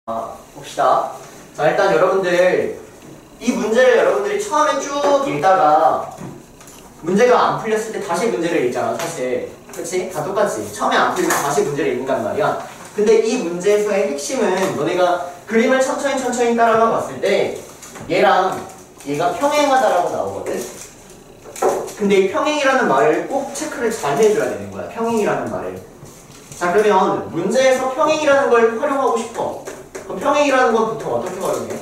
봅시다. 자, 일단 여러분들 이 문제를 여러분들이 처음에 쭉 읽다가 문제가 안 풀렸을 때 다시 문제를 읽잖아, 사실. 그치? 다 똑같지. 처음에 안 풀리면 다시 문제를 읽는단 말이야. 근데 이 문제에서의 핵심은 너네가 그림을 천천히 따라가 봤을 때 얘랑 얘가 평행하다라고 나오거든. 근데 이 평행이라는 말을 꼭 체크를 잘 해줘야 되는 거야. 평행이라는 말을. 자, 그러면 문제에서 평행이라는 걸 활용하고 싶어. 그럼 평행이라는 건 보통 어떻게 활용해?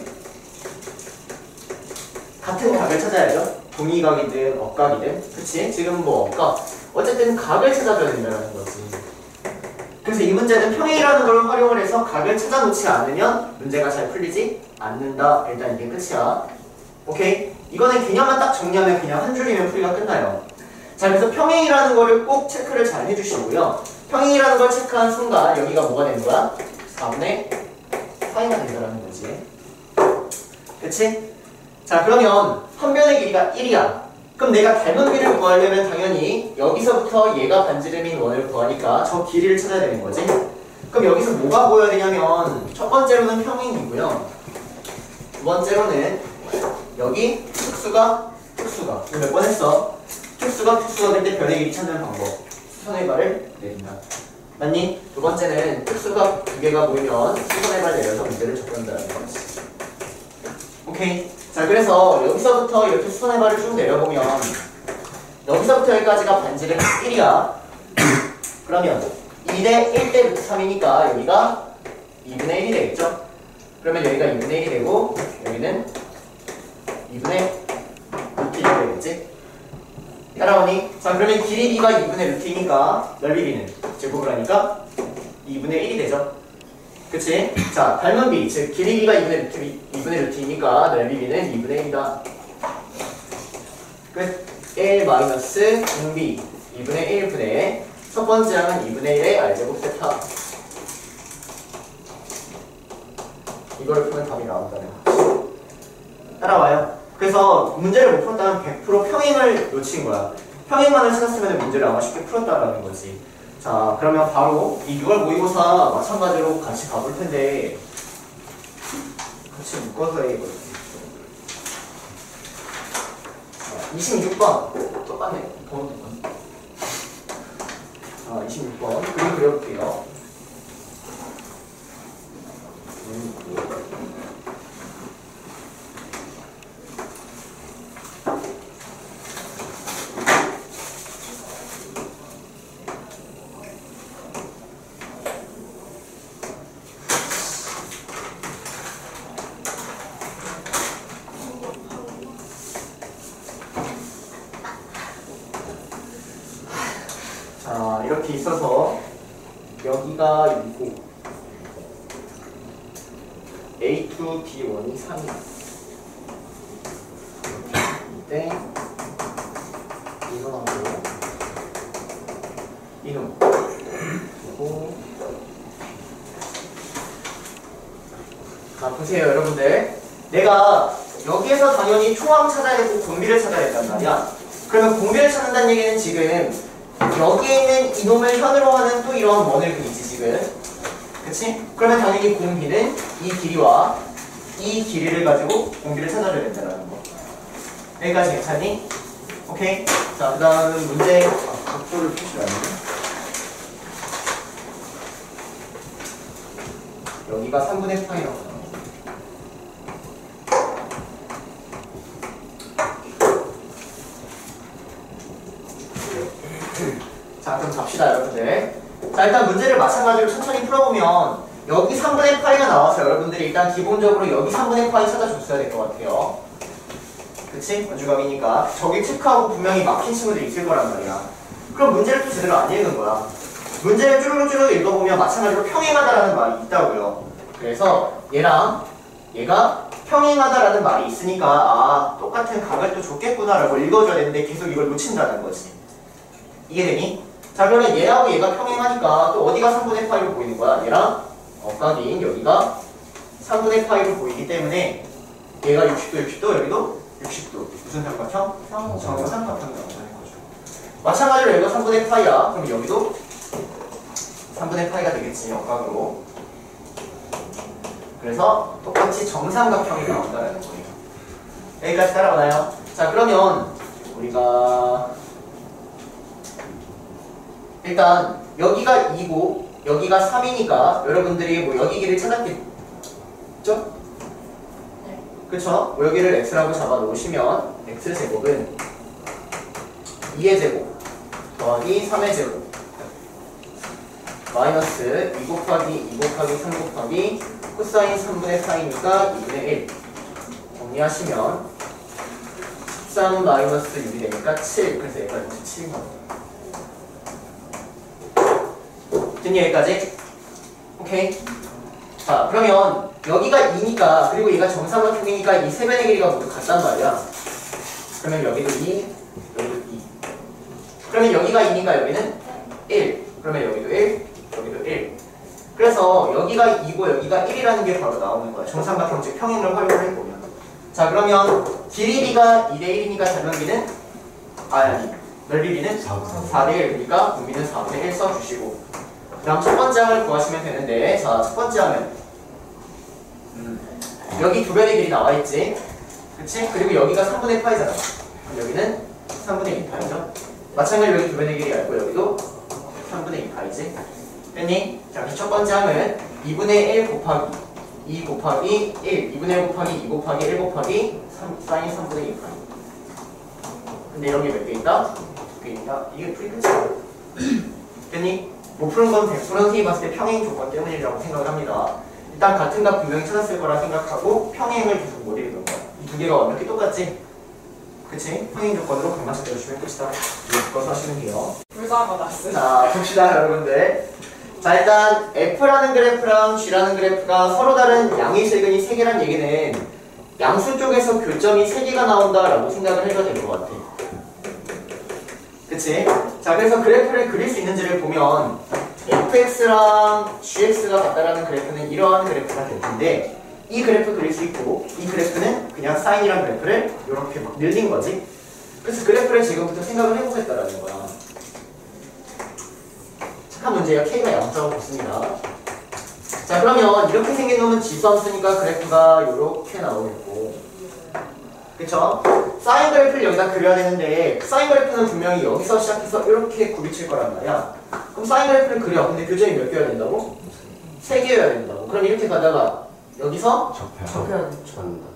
같은 각을 찾아야죠. 동의각이든 억각이든. 그치? 지금 뭐 억각. 어쨌든 각을 찾아줘야 된다는 거지. 그래서 이 문제는 평행이라는 걸 활용을 해서 각을 찾아놓지 않으면 문제가 잘 풀리지 않는다. 일단 이게 끝이야. 오케이? 이거는 개념만 딱 정리하면 그냥 한 줄이면 풀이가 끝나요. 자, 그래서 평행이라는 거를 꼭 체크를 잘 해주시고요. 평행이라는 걸 체크한 순간 여기가 뭐가 되는 거야? 4분의 4가 된다는 거지. 그치? 자, 그러면 한 변의 길이가 1이야. 그럼 내가 닮은 비를 구하려면 당연히 여기서부터 얘가 반지름인 원을 구하니까 저 길이를 찾아야 되는 거지. 그럼 여기서 뭐가 보여야 되냐면 첫 번째로는 평행이고요. 두 번째로는 여기 특수가 몇 번 했어? 특수가 될 때 변의 길이 찾는 방법. 수선의 발을 내린다. 맞니? 두 번째는 특수가 두 개가 보이면 수선의 발 내려서 문제를 접근한다는 거지. 오케이. 자, 그래서 여기서부터 이렇게 수선의 발을 쭉 내려보면 여기서부터 여기까지가 반지름 1이야. 그러면 2대 1대 루트 3이니까 여기가 2분의 1이 되겠죠? 그러면 여기가 2분의 1이 되고 여기는 2분의 루트 1이 되겠지? 따라오니? 자, 그러면 길이 b가 2분의 루트이니까 넓이 b는 제곱을 하니까 2분의 1이 되죠? 그치? 자, 닮은 b, 즉 길이 b가 2분의 루트이니까 넓이 b는 2분의 1이다. 끝. 1 마이너스 b 2분의 1분의 첫 번째 항은 2분의 1의 r제곱 세타. 이거를 풀면 답이 나온다는 거지. 따라와요. 그래서 문제를 못 풀었다면 100% 평행을 놓친 거야. 평행만을 찾았으면 문제를 아마 쉽게 풀었다라는 거지. 자, 그러면 바로 이 6월 모의고사 마찬가지로 같이 가볼 텐데 같이 묶어서 해보자. 26번 똑같네. 번호 똑같네. 자, 26번 그림 그려볼게요. 자, 이렇게 있어서 여기가 6고 A2, B1이 3이야. 이때 이거하고 이놈 그리고 자, 보세요 여러분들. 내가 여기에서 당연히 총합 찾아야 되고 공비를 찾아야 된단 말이야. 그러면 공비를 찾는다는 얘기는 지금 여기에 있는 이놈을 현으로 하는 또 이런 원을 그리지 지금. 그치? 그러면 당연히 공비는 이 길이와 이 길이를 가지고 공비를 찾아줘야 된다는 거. 여기까지 괜찮니? 오케이? 자, 그 다음은 문제 각도를 표시를 하네. 여기가 3분의 파이라고 나와. 자, 그럼 잡시다 여러분들. 자, 일단 문제를 마찬가지로 천천히 풀어보면 여기 3분의 파이가 나와서 여러분들이 일단 기본적으로 여기 3분의 파이 찾아줬어야 될 것 같아요. 그치? 원주각이니까 저기 체크하고 분명히 막힌 친구들이 있을 거란 말이야. 그럼 문제를 또 제대로 안 읽은 거야. 문제를 쭈르륵 읽어보면 마찬가지로 평행하다라는 말이 있다고요. 그래서 얘랑 얘가 평행하다라는 말이 있으니까 아, 똑같은 각을 또 줬겠구나라고 읽어줘야 되는데 계속 이걸 놓친다는 거지. 이해되니? 자, 그러면 얘하고 얘가 평행하니까 또 어디가 3분의 파이로 보이는 거야? 얘랑 억각인 여기가 3분의 파이로 보이기 때문에 얘가 60도, 여기도 60도. 무슨 삼각형? 정삼각형이 나온다는 거죠. 마찬가지로 여기가 3분의 파이야. 그럼 여기도 3분의 파이가 되겠지, 억각으로. 그래서 똑같이 정삼각형이 나온다는 거예요. 여기까지 따라오나요? 자, 그러면 우리가 일단 여기가 2고 여기가 3이니까 여러분들이 뭐 여기 길을 찾았겠죠? 네. 그쵸? 뭐 여기를 x라고 잡아 놓으시면 x제곱은 2의 제곱 더하기 3의 제곱 마이너스 2 곱하기 2 곱하기 3 곱하기 코사인 3분의 4이니까 2분의 1 정리하시면 13 마이너스 6이 되니까 7. 그래서 여기까지 7인 겁니다. 됐니 여기까지? 오케이. 자, 그러면 여기가 2니까 그리고 얘가 정삼각형이니까 이 세 변의 길이가 모두 같단 말이야. 그러면 여기도 2, 여기도 2. 그러면 여기가 2니까 여기는 1. 그러면 여기도 1, 여기도 1. 그래서 여기가 2고 여기가 1이라는 게 바로 나오는 거야. 정삼각형 즉 평행을 활용을 해보면. 자, 그러면 길이비가 2대 1이니까 잡는비는 아니 넓이비는 4대 1. 그러니까 분비는 4분의 1 써주시고 그 다음 첫 번째 항을 구하시면 되는데 자, 첫 번째 항은 여기 두 변의 길이 나와있지. 그치? 그리고 여기가 3분의 파이잖아. 그럼 여기는 3분의 2파이죠. 마찬가지로 여기 두 변의 길이 있고 여기도 3분의 2파이지. 됐니? 자, 그래서 첫 번째 항은 2분의 1 곱하기 2 곱하기 1 2분의 1 곱하기 2 곱하기 1 곱하기 3, 사인 3분의 2파이. 근데 이런 게 몇 개 있다? 2개 있다. 이게 풀이 끝이야. 됐니? 못 푸는 건 100% 선생님이 봤을 때 평행 조건 때문이라고 생각을 합니다. 일단 같은 값 분명히 찾았을 거라 생각하고 평행을 계속 못 읽는 거야. 이 두 개가 완벽히 똑같지? 그치? 평행 조건으로 강맞춰 주시면 끝이다. 이거 하시면 돼요. 불가마다스. 자, 봅시다 여러분들. 자, 일단 F라는 그래프랑 G라는 그래프가 서로 다른 양의 세근이 3개란 얘기는 양수 쪽에서 교점이 3개가 나온다라고 생각을 해도 될 것 같아. 그치? 자, 그래서 그래프를 그릴 수 있는지를 보면 fx랑 gx가 같다라는 그래프는 이러한 그래프가 될 텐데 이 그래프 그릴 수 있고 이 그래프는 그냥 사인이란 그래프를 이렇게 막 늘린 거지. 그래서 그래프를 지금부터 생각을 해보겠다라는 거야. 착한 문제가 k가 0.5 붙습니다. 자, 그러면 이렇게 생긴 놈은 지수함수니까 그래프가 이렇게 나오겠고, 그쵸? 사인 그래프를 여기다 그려야 되는데 사인 그래프는 분명히 여기서 시작해서 이렇게 굽이칠 거란 말이야. 그럼 사인 그래프를 그려. 근데 교점이 몇 개여야 된다고? 3개여야 된다고. 그럼 이렇게 가다가 여기서 접해야 된다.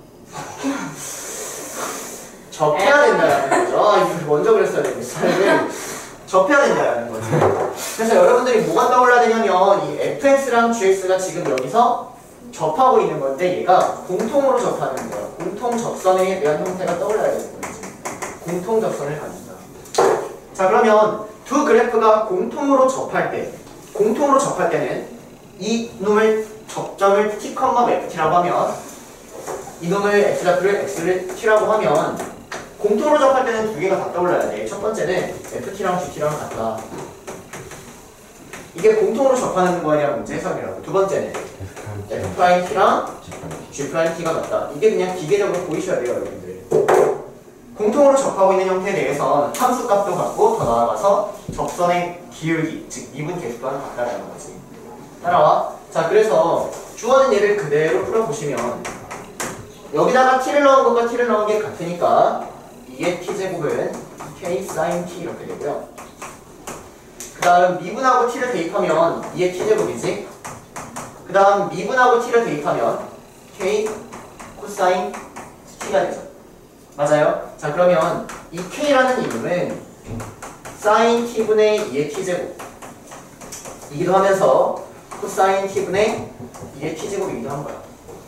접해야 된다라는 거죠. 아, 이거 먼저 그랬어야 되겠어요. 접해야 된다라는 거지. 그래서 여러분들이 뭐가 떠올라야 되냐면 이 fx랑 gx가 지금 여기서 접하고 있는 건데 얘가 공통으로 접하는 거야. 공통 접선에 대한 형태가 떠올라야 되는 거지. 공통 접선을 가진다. 자, 그러면 두 그래프가 공통으로 접할 때는 이 놈을 접점을 t, ft라고 하면 이 놈을 x좌표를 x를 t라고 하면 공통으로 접할 때는 두 개가 다 떠올라야 돼. 첫 번째는 ft랑 gt랑 같다. 이게 공통으로 접하는 거냐 문제 해석이라고. 두 번째는 f't랑 g't가 같다. 이게 그냥 기계적으로 보이셔야 돼요, 여러분들. 공통으로 접하고 있는 형태에 대해서는 함수값도 같고 더 나아가서 접선의 기울기, 즉 미분 계수 또한 같다라는 거지. 따라와. 자, 그래서 주어진 예를 그대로 풀어보시면 여기다가 t를 넣은 것과 t를 넣은 게 같으니까 2의 t제곱은 k sin t 이렇게 되고요. 그 다음 미분하고 t를 대입하면 2의 t제곱이지. 그 다음 미분하고 t를 대입하면 k 코사인 t가 되죠. 맞아요? 자, 그러면 이 k라는 이름은 sin t분의 2의 t제곱 이기도 하면서 코사인 t분의 2의 t제곱이기도 한 거야.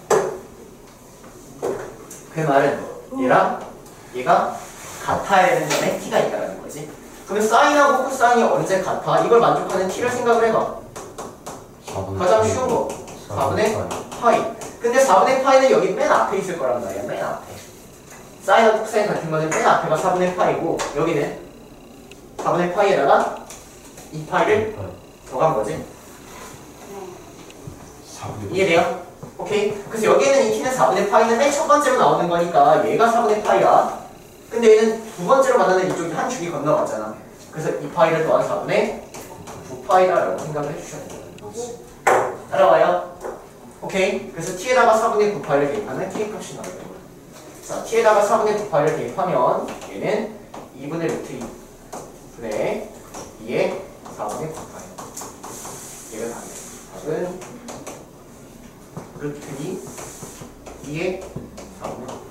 그 말은 얘랑 얘가 같아야 되는 점에 t가 있다는 거지. 그러면 사인하고 코사인이 언제 같아? 이걸 만족하는 t를 생각을 해봐. 가장 쉬운 거 4분의 파이. 근데 4분의 파이는 여기 맨 앞에 있을 거란 말이야. 맨 앞에. 사인하고 코사인 같은 거는 맨 앞에가 4분의 파이고 여기는 4분의 파이에다가 2파이를 더한 거지. 이해돼요? 오케이? 그래서 여기에는 이 t는 4분의 파이는 맨 첫 번째로 나오는 거니까 얘가 4분의 파이야. 근데 얘는 두 번째로 만나는 이쪽이 한 줄이 건너갔잖아. 그래서 2파이를 더한 4분의 9파이라고 생각을 해주셔야 돼요. 따라와요? 오케이? 그래서 t에다가 4분의 9 파이를 대입하면 t 값이 나와요. 자, t에다가 4분의 9 파이를 대입하면 얘는 2분의 루트 2 분의 2의 4분의 9 파이. 얘가 답이에요. 답은 루트 2 2의 4분의 9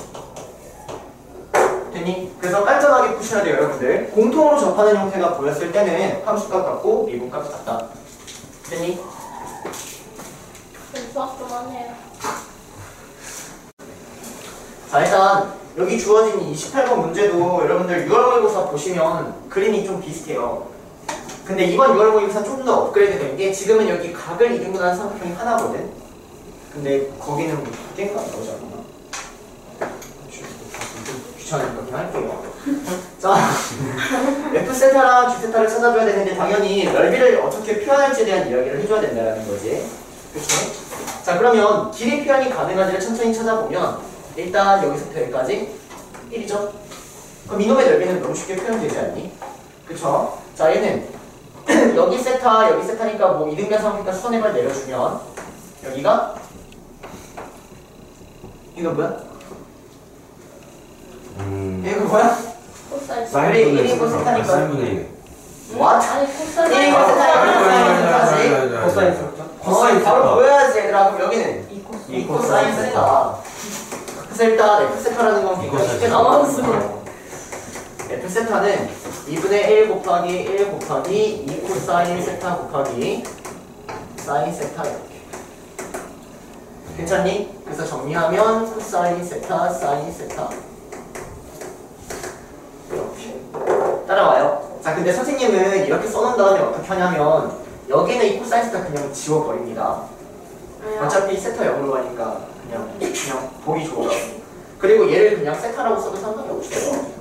파이. 됐니? 그래서 깔끔하게 푸셔야 돼요, 여러분들. 공통으로 접하는 형태가 보였을 때는 함수값 같고 미분값 같다. 됐니? 수학 좀 하네요. 자, 일단 여기 주어진 28번 문제도 여러분들 6월 모의고사 보시면 그림이 좀 비슷해요. 근데 이번 6월 모의고사 좀 더 업그레이드 된 게 지금은 여기 각을 이등분하는 삼각형이 하나거든. 근데 거기는 땡가 나오지 않나? 귀찮으니까 그냥 할게요. 자, F세타랑 G세타를 찾아줘야 되는데 당연히 넓이를 어떻게 표현할지에 대한 이야기를 해줘야 된다는 거지. 그치? 자, 그러면 길이 표현이 가능한지를 천천히 찾아보면 일단 여기서부터 여기까지 1이죠? 그럼 이놈의 넓이는 너무 쉽게 표현되지 않니? 그쵸? 자, 얘는 여기 세타, 여기 세타니까 뭐 이등변 삼각형니까 수선의 발 내려주면 여기가 이거 뭐야? 이거 뭐야? 코사인. 그래, 1인분 세타니까 What? 아니 코사인. 1인분 세타니까 코사인 세타지? 코사인 바로 보여야지 얘들아. 그럼 여기는 이 코사인. 코사인 세타. 그래서 일단 F세타라는 건 굉장히 쉽게 나왔어. F세타는 2분의 1 곱하기 1 곱하기 2 코사인 세타 곱하기 사인 세타 이렇게. 괜찮니? 그래서 정리하면 코사인 세타, 사인 세타 이렇게 따라와요. 자, 근데 선생님은 이렇게 써놓은 다음에 어떻게 하냐면 여기는 이 코사인 세타 그냥 지워버립니다. 어차피 세타 0으로 가니까 그냥 보기 좋아요. 그리고 얘를 그냥 세타라고 써도 상관이 없어요.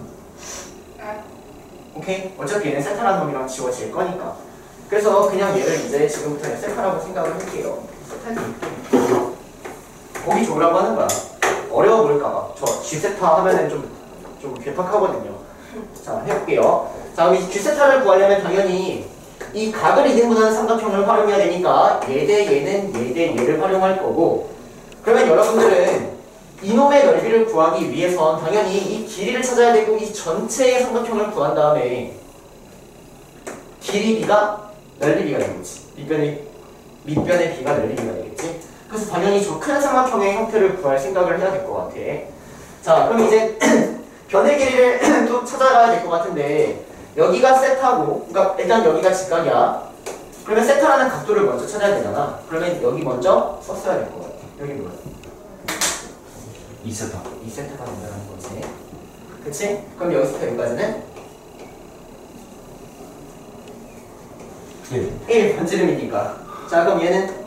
오케이? 어차피 얘는 세타라는 놈이랑 지워질 거니까. 그래서 그냥 얘를 이제 지금부터 세타라고 생각을 할게요. 세타는 보기 좋으라고 하는 거야. 어려워 보일까봐. 저 G세타 하면은 좀 괴팍하거든요. 자, 해볼게요. 자, 그럼 이 G세타를 구하려면 당연히 이 각을 이등분하는 삼각형을 활용해야 되니까 얘 대 얘는 얘 대 얘를 활용할 거고, 그러면 여러분들은 이놈의 넓이를 구하기 위해선 당연히 이 길이를 찾아야 되고 이 전체의 삼각형을 구한 다음에 길이 B가 넓이 B가 되겠지. 밑변의 B가 넓이 B가 되겠지. 그래서 당연히 저 큰 삼각형의 형태를 구할 생각을 해야 될 것 같아. 자, 그럼 이제 변의 길이를 또 찾아가야 될 것 같은데 여기가 세타고, 그러니까 일단 여기가 직각이야. 그러면 세타라는 각도를 먼저 찾아야 되잖아. 그러면 여기 먼저 썼어야 될 것 같아. 여기 뭐야? 2세타. 2세타가 된다는 거지. 그치? 그럼 여기서부터 여기까지는 1 반지름이니까. 자, 그럼 얘는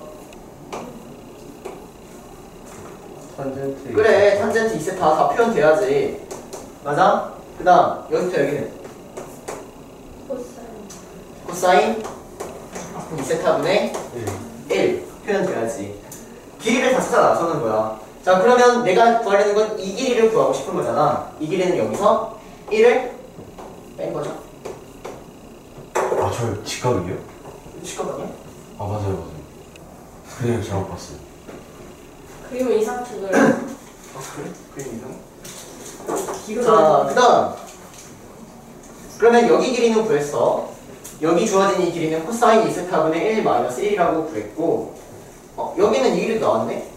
탄젠트. 그래, 탄젠트 2세타 다 표현돼야지. 맞아? 그 다음 여기부터 여기는 코사인. 코사인 2세타분의 1 표현돼야지. 길이를 다 찾아 나서는 거야. 자, 그러면 내가 구하려는 건 이 길이를 구하고 싶은 거잖아. 이 길이는 여기서 1을 뺀 거죠. 아, 저 직각이요? 시각 아니야? 아, 맞아요. 그래요, 잘못 봤어요. 그리고 이상식을 그래? 그림 이상? 기로. 자, 그 다음 그러면 여기 길이는 구했어. 여기 주어진 이 길이는 코사인 2세타분의 1 마이너스 1이라고 구했고, 여기는 이 길이도 나왔네?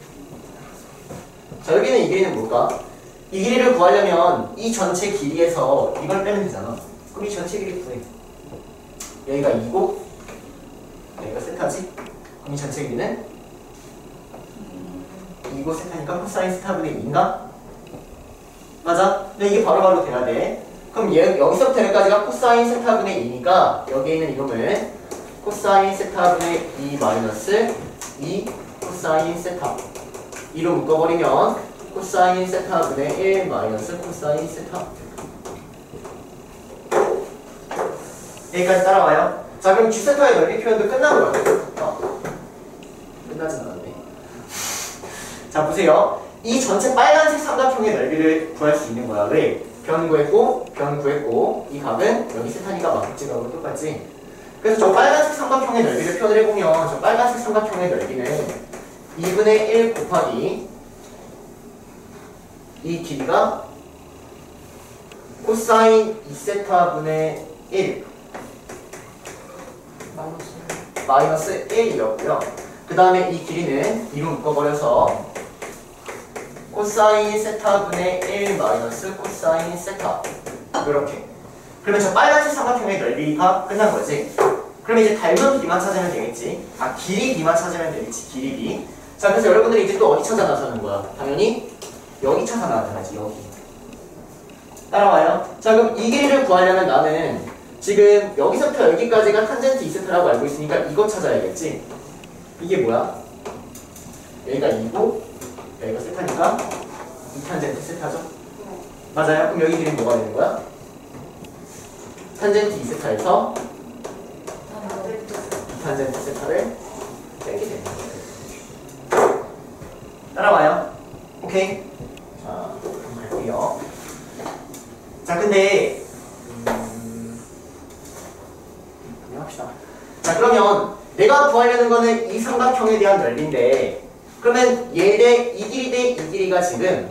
자, 여기는 이 길이는 뭘까? 이 길이를 구하려면 이 전체 길이에서 이걸 빼면 되잖아. 그럼 이 전체 길이 구해. 여기가 2고 여기가 세타지? 그럼 이 전체 길이는 2고 세타니까 코사인 세타분의 2인가? 맞아? 근데 이게 바로바로 돼야 돼. 그럼 여기서부터 여기까지가 코사인 세타분의 2니까 여기에 있는 이놈을 코사인 세타분의 2 마이너스 2 코사인 세타 2로 묶어버리면 코사인 세타분의 1 마이너스 코사인 세타. 여기까지 따라와요. 자, 그럼 G세타의 넓이 표현도 끝난 것 같아요. 끝나진 않았네. 자, 보세요. 이 전체 빨간색 삼각형의 넓이를 구할 수 있는 거야. 왜? 변 구했고 이 각은 여기 세타니까 막지각으로 똑같지. 그래서 저 빨간색 삼각형의 넓이를 표현을 해보면 저 빨간색 삼각형의 넓이는 2분의 1 곱하기 이 길이가 코사인 2세타분의 1 마이너스 1이었고요. 그 다음에 이 길이는 2로 묶어버려서 코사인 세타분의 1 마이너스 코사인 세타 이렇게. 그러면 저 빨간색 삼각형의 넓이가 끝난 거지. 그러면 이제 닮은 비만 찾으면 되겠지. 길이 비만 찾으면 되겠지. 길이 비. 자, 그래서 여러분들이 이제 또 어디 찾아 나서는 거야? 당연히 여기 찾아 나서야지. 여기. 따라와요. 자, 그럼 이 길이를 구하려면 나는 지금 여기서부터 여기까지가 탄젠트 2세타라고 알고 있으니까 이거 찾아야겠지. 이게 뭐야? 여기가 2고 여기가 세타니까 2탄젠트 세타죠? 맞아요? 그럼 여기 길이는 뭐가 되는 거야? 탄젠트 2세타에서 2탄젠트 세타를 빼게 되는 거예요. 따라와요. 오케이? 자, 그럼 갈게요. 자, 근데 합시다. 자, 그러면 내가 구하려는 거는 이 삼각형에 대한 넓이인데, 그러면 얘 대 이 길이 대 이 길이가 지금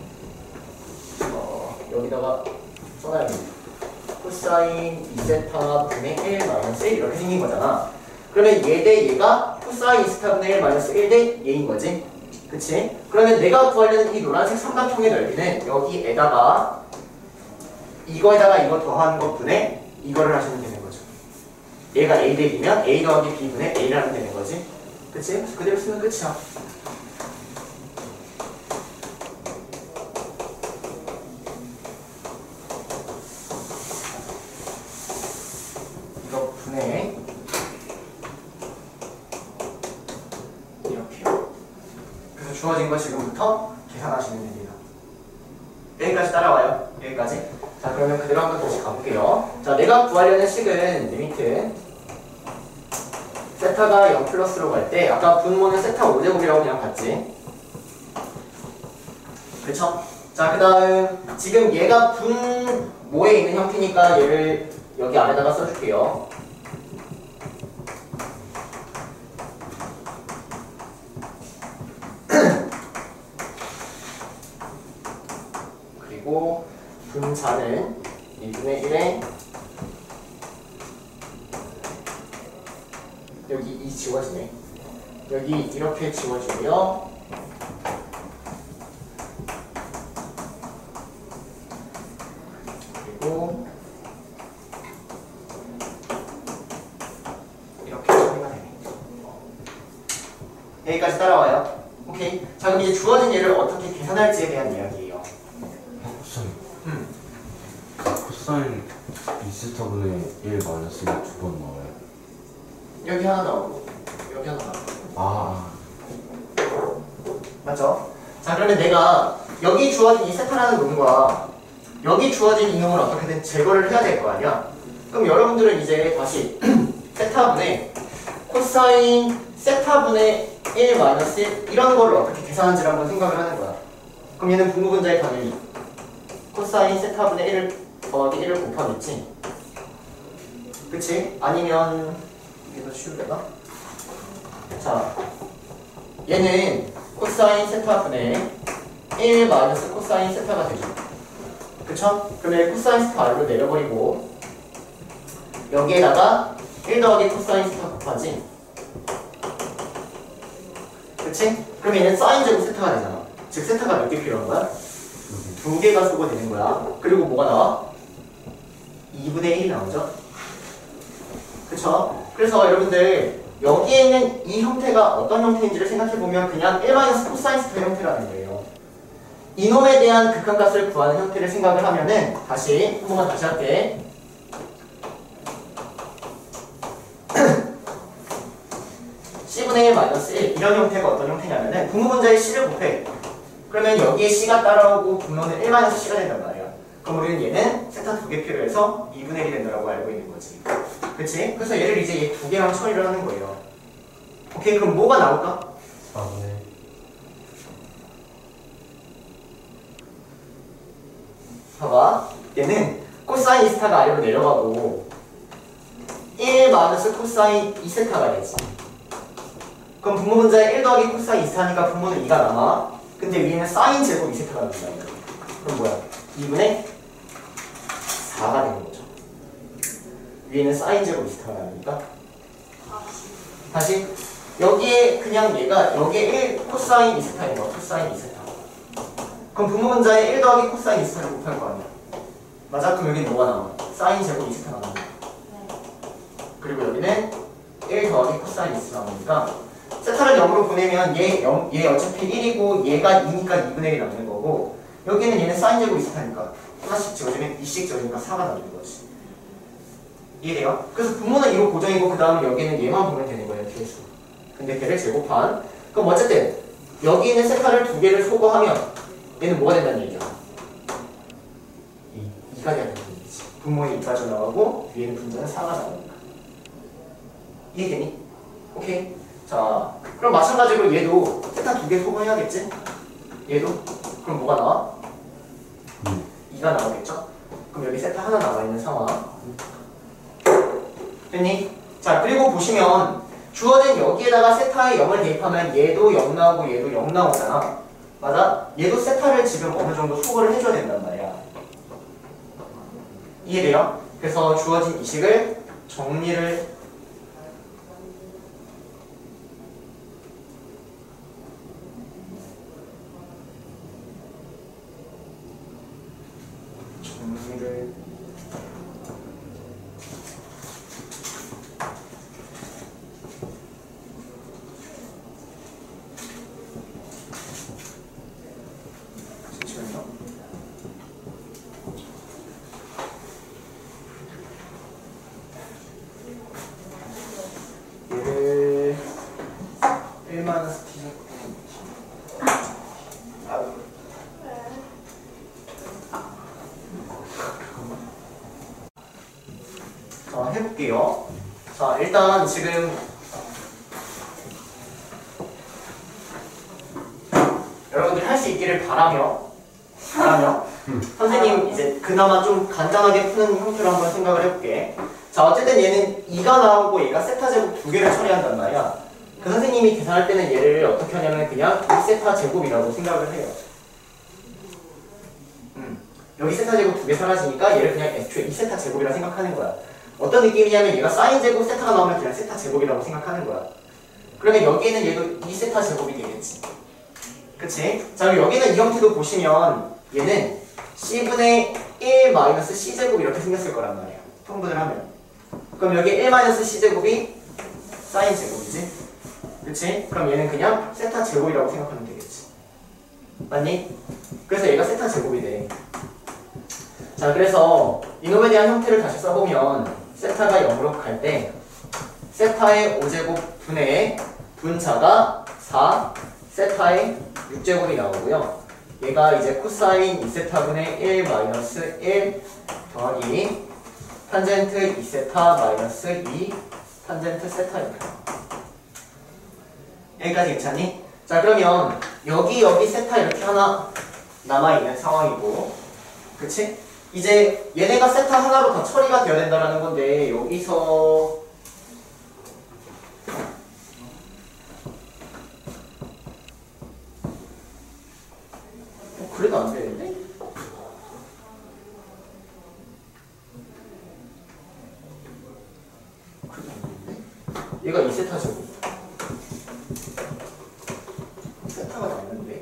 여기다가 써놔야겠네. 코사인 2세타 분의 1 마이너스 1 이렇게 생긴 거잖아. 그러면 얘 대 얘가 코사인 2세타 분의 1 마이너스 1 대 얘인 거지. 그치? 그러면 내가 구하려는 이 노란색 삼각형의 넓이는 여기에다가 이거에다가 이거 더한 것분에 이거를 하시면 되는 거죠. 얘가 A 대 B면 A 더하기 B분의 A를 하면 되는 거지. 그치? 그대로 쓰면 끝이야. 이거 분의 이렇게요. 그래서 주어진 거 지금부터 계산하시면 됩니다. 여기까지 따라와요. 여기까지. 자, 그러면 그대로 한번 다시 가볼게요. 자, 내가 구하려는 식은 리미트 세타가 0 플러스로 갈 때 아까 분모는 세타 5제곱이라고 그냥 봤지. 그쵸? 자, 그 다음 지금 얘가 분모에 있는 형태니까 얘를 여기 안에다가 써줄게요. 그리고 분자는 2분의 1에 여기 2 지워지네. 여기 이렇게 지워주고요. 그리고 이렇게 처리가 되네. 여기까지 따라와요. 오케이. 자, 그럼 이제 주어진 얘를 어떻게 계산할지에 대한 이야기예요. 코사인 2세타분의 1 마이너스 1 두 번 나와요. 여기 하나 나오고 여기 하나 나오고. 아, 맞죠? 자, 그러면 내가 여기 주어진 이 세타라는 놈과 여기 주어진 이 놈을 어떻게든 제거를 해야 될 거 아니야? 그럼 여러분들은 이제 다시 세타분의 코사인 세타분의 1 마이너스 1 이런 거를 어떻게 계산하는지를 한번 생각을 하는 거야. 그럼 얘는 분모분자의 당연히 코사인 세타분의 1을 더하기 1을 곱하겠지. 그치? 아니면 이게 더 쉬울려나? 자, 얘는 코사인 세타분의 1 마이너스 코사인 세타가 되죠. 그쵸? 그러면 코사인 세타 아래로 내려버리고 여기에다가 1 더하기 코사인 세타 곱하지. 그치? 그러면 얘는 사인 제곱 세타가 되잖아. 즉 세타가 몇 개 필요한 거야? 2개가 쓰고 되는 거야. 그리고 뭐가 나와? 2분의 1이 나오죠? 그쵸? 그래서 여러분들 여기에 있는 이 형태가 어떤 형태인지를 생각해보면 그냥 1 코사인 세타 형태라는 거예요. 이놈에 대한 극한값을 구하는 형태를 생각을 하면은 다시 한 번만 다시 할게. C분의 1 마이너스 1 이런 형태가 어떤 형태냐면은 분모분자의 C를 곱해. 그러면 여기에 C가 따라오고 분모는 1 마이너스 C가 된단 말이야. 그럼 우리는 얘는 세타 2개 필요해서 2분의 1이 된다고 알고 있는 거지. 그치? 그래서 얘를 이제 얘 2개랑 처리를 하는 거예요. 오케이, 그럼 뭐가 나올까? 4분의 봐봐. 얘는 코사인 2세타가 아래로 내려가고 1 마이너스 코사인 2세타가 되지. 그럼 그럼 분모 분자에 1 더하기 코사인 이세타니까 분모는 2가 남아. 근데 위에는 사인 제곱 이세타가 남는다. 그럼 뭐야? 2분의 4가 되는 거죠. 위에는 사인 제곱 이세타가 남으니까. 다시 여기에 그냥 얘가 여기에 1 코사인 이세타인 거야. 코사인 이세타. 그럼 분모 분자에 1 더하기 코사인 이세타를 곱할 거 아니야. 맞아? 그럼 여기는 뭐가 나와? 사인 제곱 이세타가 나와. 그리고 여기는 1 더하기 코사인 이세타가 나오니까 세타를 0으로 보내면 얘 어차피 1이고 얘가 2니까 2분의 1이 남는 거고 여기는 얘는 사인 제곱 이세타니까 하나씩 지워주면 2씩 지워주니까 4가 남는 거지. 이해돼요? 그래서 분모는 2로 고정이고 그 다음에 여기는 얘만 보면 되는 거예요. 개수. 근데 걔를 제곱한 그럼 어쨌든 여기 있는 세타를 두 개를 소거하면 얘는 뭐가 된다는 얘기야? 2가 된다는 얘기지. 분모에 2가 빠져나가고 위에는 분자는 4가 나오니까. 이해되니? 오케이. 자, 그럼 마찬가지로 얘도 세타 두 개 소거해야겠지? 얘도? 그럼 뭐가 나와? 2가 나오겠죠? 그럼 여기 세타 하나 남아있는 상황. 됐니? 자, 그리고 보시면 주어진 여기에다가 세타에 0을 대입하면 얘도 0 나오고 얘도 0 나오잖아. 맞아? 얘도 세타를 지금 어느 정도 소거를 해줘야 된단 말이야. 이해돼요? 그래서 주어진 이 식을 정리를 얘를 1-t 자, 해볼게요. 자, 일단 지금 여러분들 할 수 있기를 바라며 선생님 이제 그나마 좀 간단하게 푸는 형태로 한번 생각을 해볼게. 자, 어쨌든 얘는 2가 나오고 얘가 세타 제곱 두 개를 처리한단 말이야. 그 선생님이 계산할 때는 얘를 어떻게 하냐면 그냥 2세타 제곱이라고 생각을 해요. 여기 세타 제곱 두 개 사라지니까 얘를 그냥 애초에 2세타 제곱이라 생각하는 거야. 어떤 느낌이냐면 얘가 사인 제곱 세타가 나오면 그냥 세타 제곱이라고 생각하는 거야. 그러면 여기에는 얘도 2세타 제곱이 되겠지. 그치? 자, 그럼 여기는 이 형태도 보시면 얘는 c분의 1 마이너스 c제곱 이렇게 생겼을 거란 말이야. 통분을 하면. 그럼 여기 1 마이너스 c제곱이 사인 제곱이지? 그치? 그럼 얘는 그냥 세타 제곱이라고 생각하면 되겠지. 맞니? 그래서 얘가 세타 제곱이 돼. 자, 그래서 이놈에 대한 형태를 다시 써보면 세타가 0으로 갈 때 세타의 5제곱 분의 분자가 4 세타의 6제곱이 나오고요. 얘가 이제 코사인 2세타분의 1 마이너스 1 더하기 탄젠트 2세타 마이너스 2 탄젠트 세타 이렇게 나와. 여기까지 괜찮니? 자, 그러면 여기 세타 이렇게 하나 남아있는 상황이고 그치? 이제 얘네가 세타 하나로 더 처리가 되어야 된다는 건데 여기서 그래도 안 되는데? 그래도 안 되는데? 얘가 2세타 제곱. 세타가 나왔는데?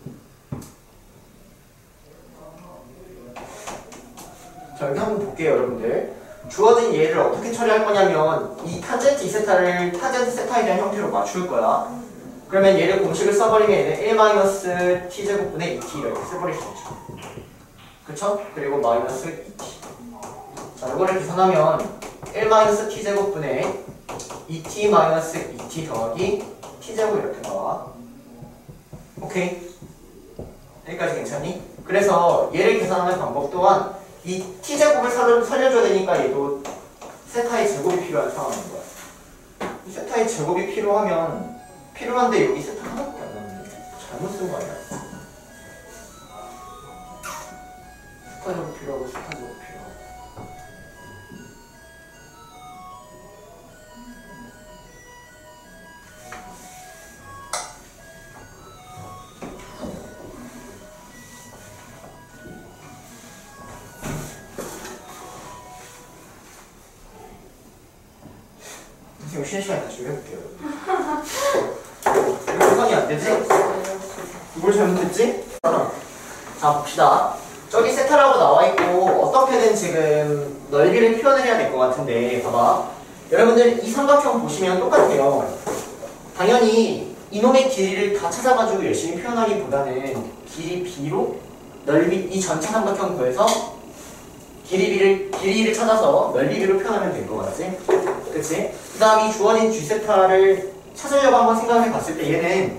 자, 여기 한번 볼게요, 여러분들. 주어진 얘를 어떻게 처리할 거냐면 이 탄젠트 2세타를 탄젠트 세타에 대한 형태로 맞출 거야. 그러면 얘를 공식을 써버리면 얘는 1-t제곱분의 2t 이렇게 써버릴 수 있죠. 그쵸? 그리고 마이너스 2t. 자, 이거를 계산하면 1-t제곱분의 2t 마이너스 2t 더하기 t제곱 이렇게 나와. 오케이? 여기까지 괜찮니? 그래서 얘를 계산하는 방법 또한 이 t제곱을 살려줘야 되니까 얘도 세타의 제곱이 필요한 상황인 거야. 이 세타의 제곱이 필요한데 여기 세타 하나밖에 안 남는데 잘못 쓴 거 아니야? 세타 제곱 필요하고 세타 제곱 필요하고 좀 쉬는 시간 다시 해볼게요. 이거 계산이 안 되지? 뭘 잘못했지? 자 봅시다. 저기 세타라고 나와 있고 어떻게든 지금 넓이를 표현을 해야 될 것 같은데 봐봐. 여러분들 이 삼각형 보시면 똑같아요. 당연히 이놈의 길이를 다 찾아가지고 열심히 표현하기보다는 길이 b로 넓이 이 전체 삼각형 구해서 길이를 찾아서 넓이 b로 표현하면 될 것 같지? 그치? 그 다음 이 주어진 g 세타를 찾으려고 한번 생각해 봤을 때 얘는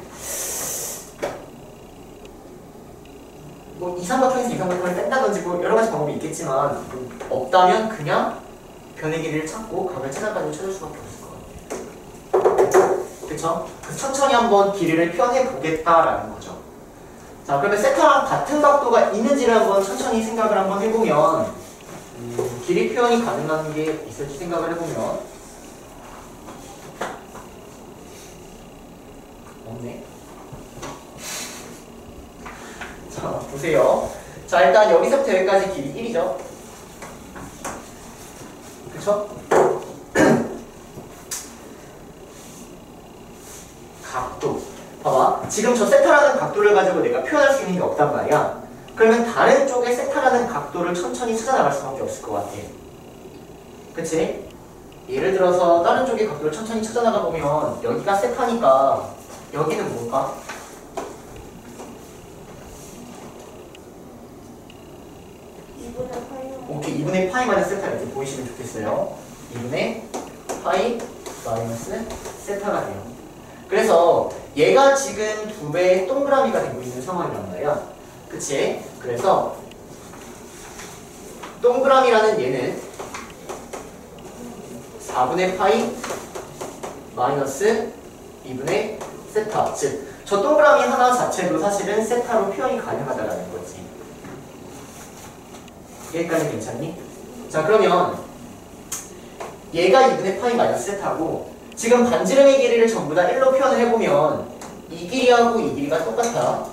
뭐 이 삼각형에서 이 삼각형을 뺀다든지 뭐 여러 가지 방법이 있겠지만 없다면 그냥 변의 길이를 찾고 각을 찾아가지고 찾을 수밖에 없을 것 같아요. 그쵸? 그래서 천천히 한번 길이를 표현해 보겠다라는 거죠. 자 그러면 세타랑 같은 각도가 있는지를 한번 천천히 생각을 한번 해보면 길이 표현이 가능한 게 있을지 생각을 해보면 없네. 자 보세요. 자 일단 여기서부터 여기까지 길이 1이죠. 그쵸? 각도 봐봐. 지금 저 세타라는 각도를 가지고 내가 표현할 수 있는 게 없단 말이야. 그러면 다른 쪽에 세타라는 각도를 천천히 찾아 나갈 수밖에 없을 것 같아. 그치? 예를 들어서 다른 쪽의 각도를 천천히 찾아 나가 보면 여기가 세타니까 여기는 뭘까? 오케이 2분의 파이 마이너스 세타 이렇게 보이시면 좋겠어요. 2분의 파이 마이너스 세타가 돼요. 그래서 얘가 지금 2배의 동그라미가 되고 있는 상황이란 말이야. 그치? 그래서 동그라미라는 얘는 4분의 파이 마이너스 2분의 세타. 즉, 저 동그라미 하나 자체도 사실은 세타로 표현이 가능하다라는 거지. 여기까지 괜찮니? 자 그러면 얘가 2분의 파이 마이너스 세타고 지금 반지름의 길이를 전부 다 1로 표현을 해보면 이 길이하고 이 길이가 똑같아.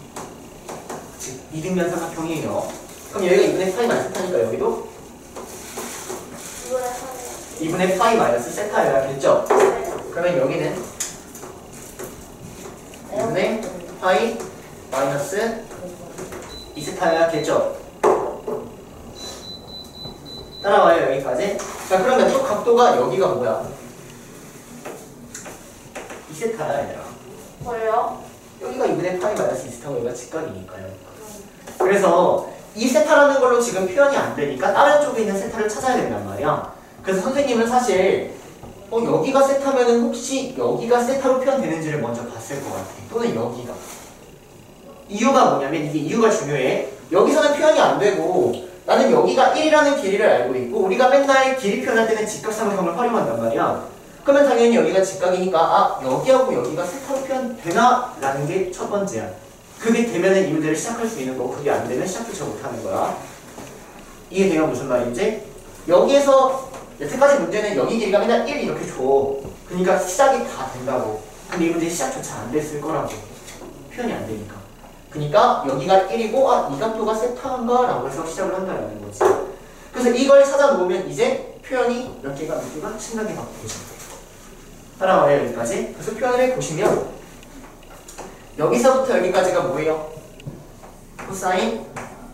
즉 이등변 삼각형이에요. 그럼 여기가 2분의 파이 마이너스 세타니까 여기도 2분의 파이 마이너스 세타여야겠죠? 그러면 여기는 2분의 파이 마이너스 2세타여야겠죠? 따라와요 여기까지. 자 그러면 또 각도가 여기가 뭐야? 2세타야 얘들아. 뭐예요? 여기가 2분의 파이 마이너스 2세타고 여기가 직각이니까요. 그래서 이 세타라는 걸로 지금 표현이 안 되니까 다른 쪽에 있는 세타를 찾아야 된단 말이야. 그래서 선생님은 사실 여기가 세타면은 혹시 여기가 세타로 표현되는지를 먼저 봤을 것 같아. 또는 여기가. 이유가 뭐냐면 이게 이유가 중요해. 여기서는 표현이 안 되고 나는 여기가 1이라는 길이를 알고 있고 우리가 맨날 길이 표현할 때는 직각삼각형을 활용한단 말이야. 그러면 당연히 여기가 직각이니까 여기하고 여기가 세타로 표현되나? 라는 게 첫 번째야. 그게 되면은 이 문제를 시작할 수 있는 거고 그게 안 되면 시작조차 못하는 거야. 이해돼요? 무슨 말인지? 여기에서 여태까지 문제는 여기 길이가 맨날 1 이렇게 줘. 그러니까 시작이 다 된다고. 근데 이 문제 시작조차 안 됐을 거라고. 표현이 안 되니까. 그러니까 여기가 1이고 이 각도가 세타인가? 라고 해서 시작을 한다는 거지. 그래서 이걸 찾아놓으면 이제 표현이 몇 개가 신나게 바뀌죠. 따라와요 여기까지. 그래서 표현을 해보시면 여기서부터 여기까지가 뭐예요? 코사인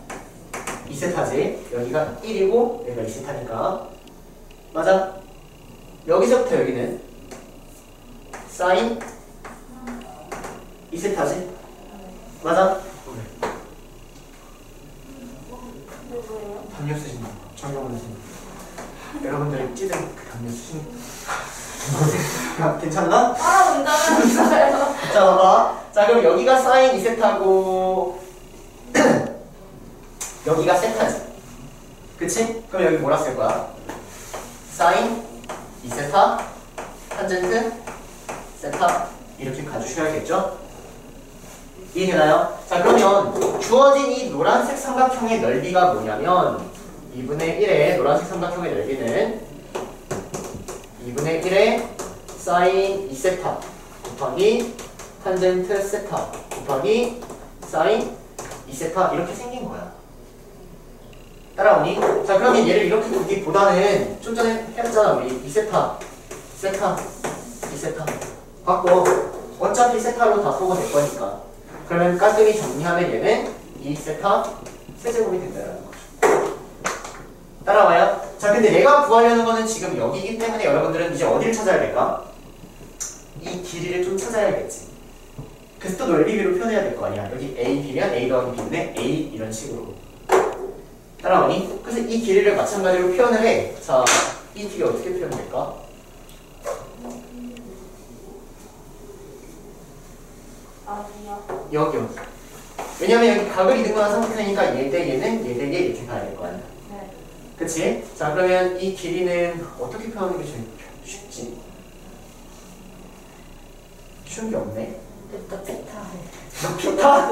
2세타지. 여기가 1이고 여기가 2세타니까 맞아? 여기서부터 여기는 사인 2세타지. 맞아? 담요 쓰신 분, 정경원 선생님. 여러분들이 찌든 그 담요 쓰신 괜찮나? 따라온다면서요. 자 봐봐. 자 그럼 여기가 사인 2세타고 여기가 세타지. 그치? 그럼 여기 뭐라 쓸 거야? 사인 2세타 탄젠트 세타 이렇게 가주셔야겠죠? 이해되나요? 자 그러면 주어진 이 노란색 삼각형의 넓이가 뭐냐면 2분의 1의 노란색 삼각형의 넓이는 2분의 1의 사인 2세타 곱하기 탄젠트 세타 곱하기 사인 2세타 이렇게 생긴 거야. 따라오니? 자 그러면 얘를 이렇게 보기보다는 좀 전에 했잖아 우리 2세타 세타, 이 세타 갖고 어차피 세타로 다 쏘고 될 거니까 그러면 깔끔히 정리하면 얘는 이 세타 세제곱이 된다는 거죠. 따라와요? 자, 근데 내가 구하려는 거는 지금 여기이기 때문에 여러분들은 이제 어디를 찾아야 될까? 이 길이를 좀 찾아야겠지. 그래서 또 넓이비로 표현해야 될 거 아니야. 여기 A, B면 A 더하기 B인데 A 이런 식으로. 따라오니? 그래서 이 길이를 마찬가지로 표현을 해. 자, 이 길이 어떻게 표현될까? 아니요. 여기요. 왜냐면 여기 각을 이등분한 상태니까 얘 대 얘는 얘 대 얘 이렇게 가야 될 거 아니야. 네. 그치? 자, 그러면 이 길이는 어떻게 표현하는 게 제일 쉽지? 쉬운 게 없네. 냅다 피타. 피타?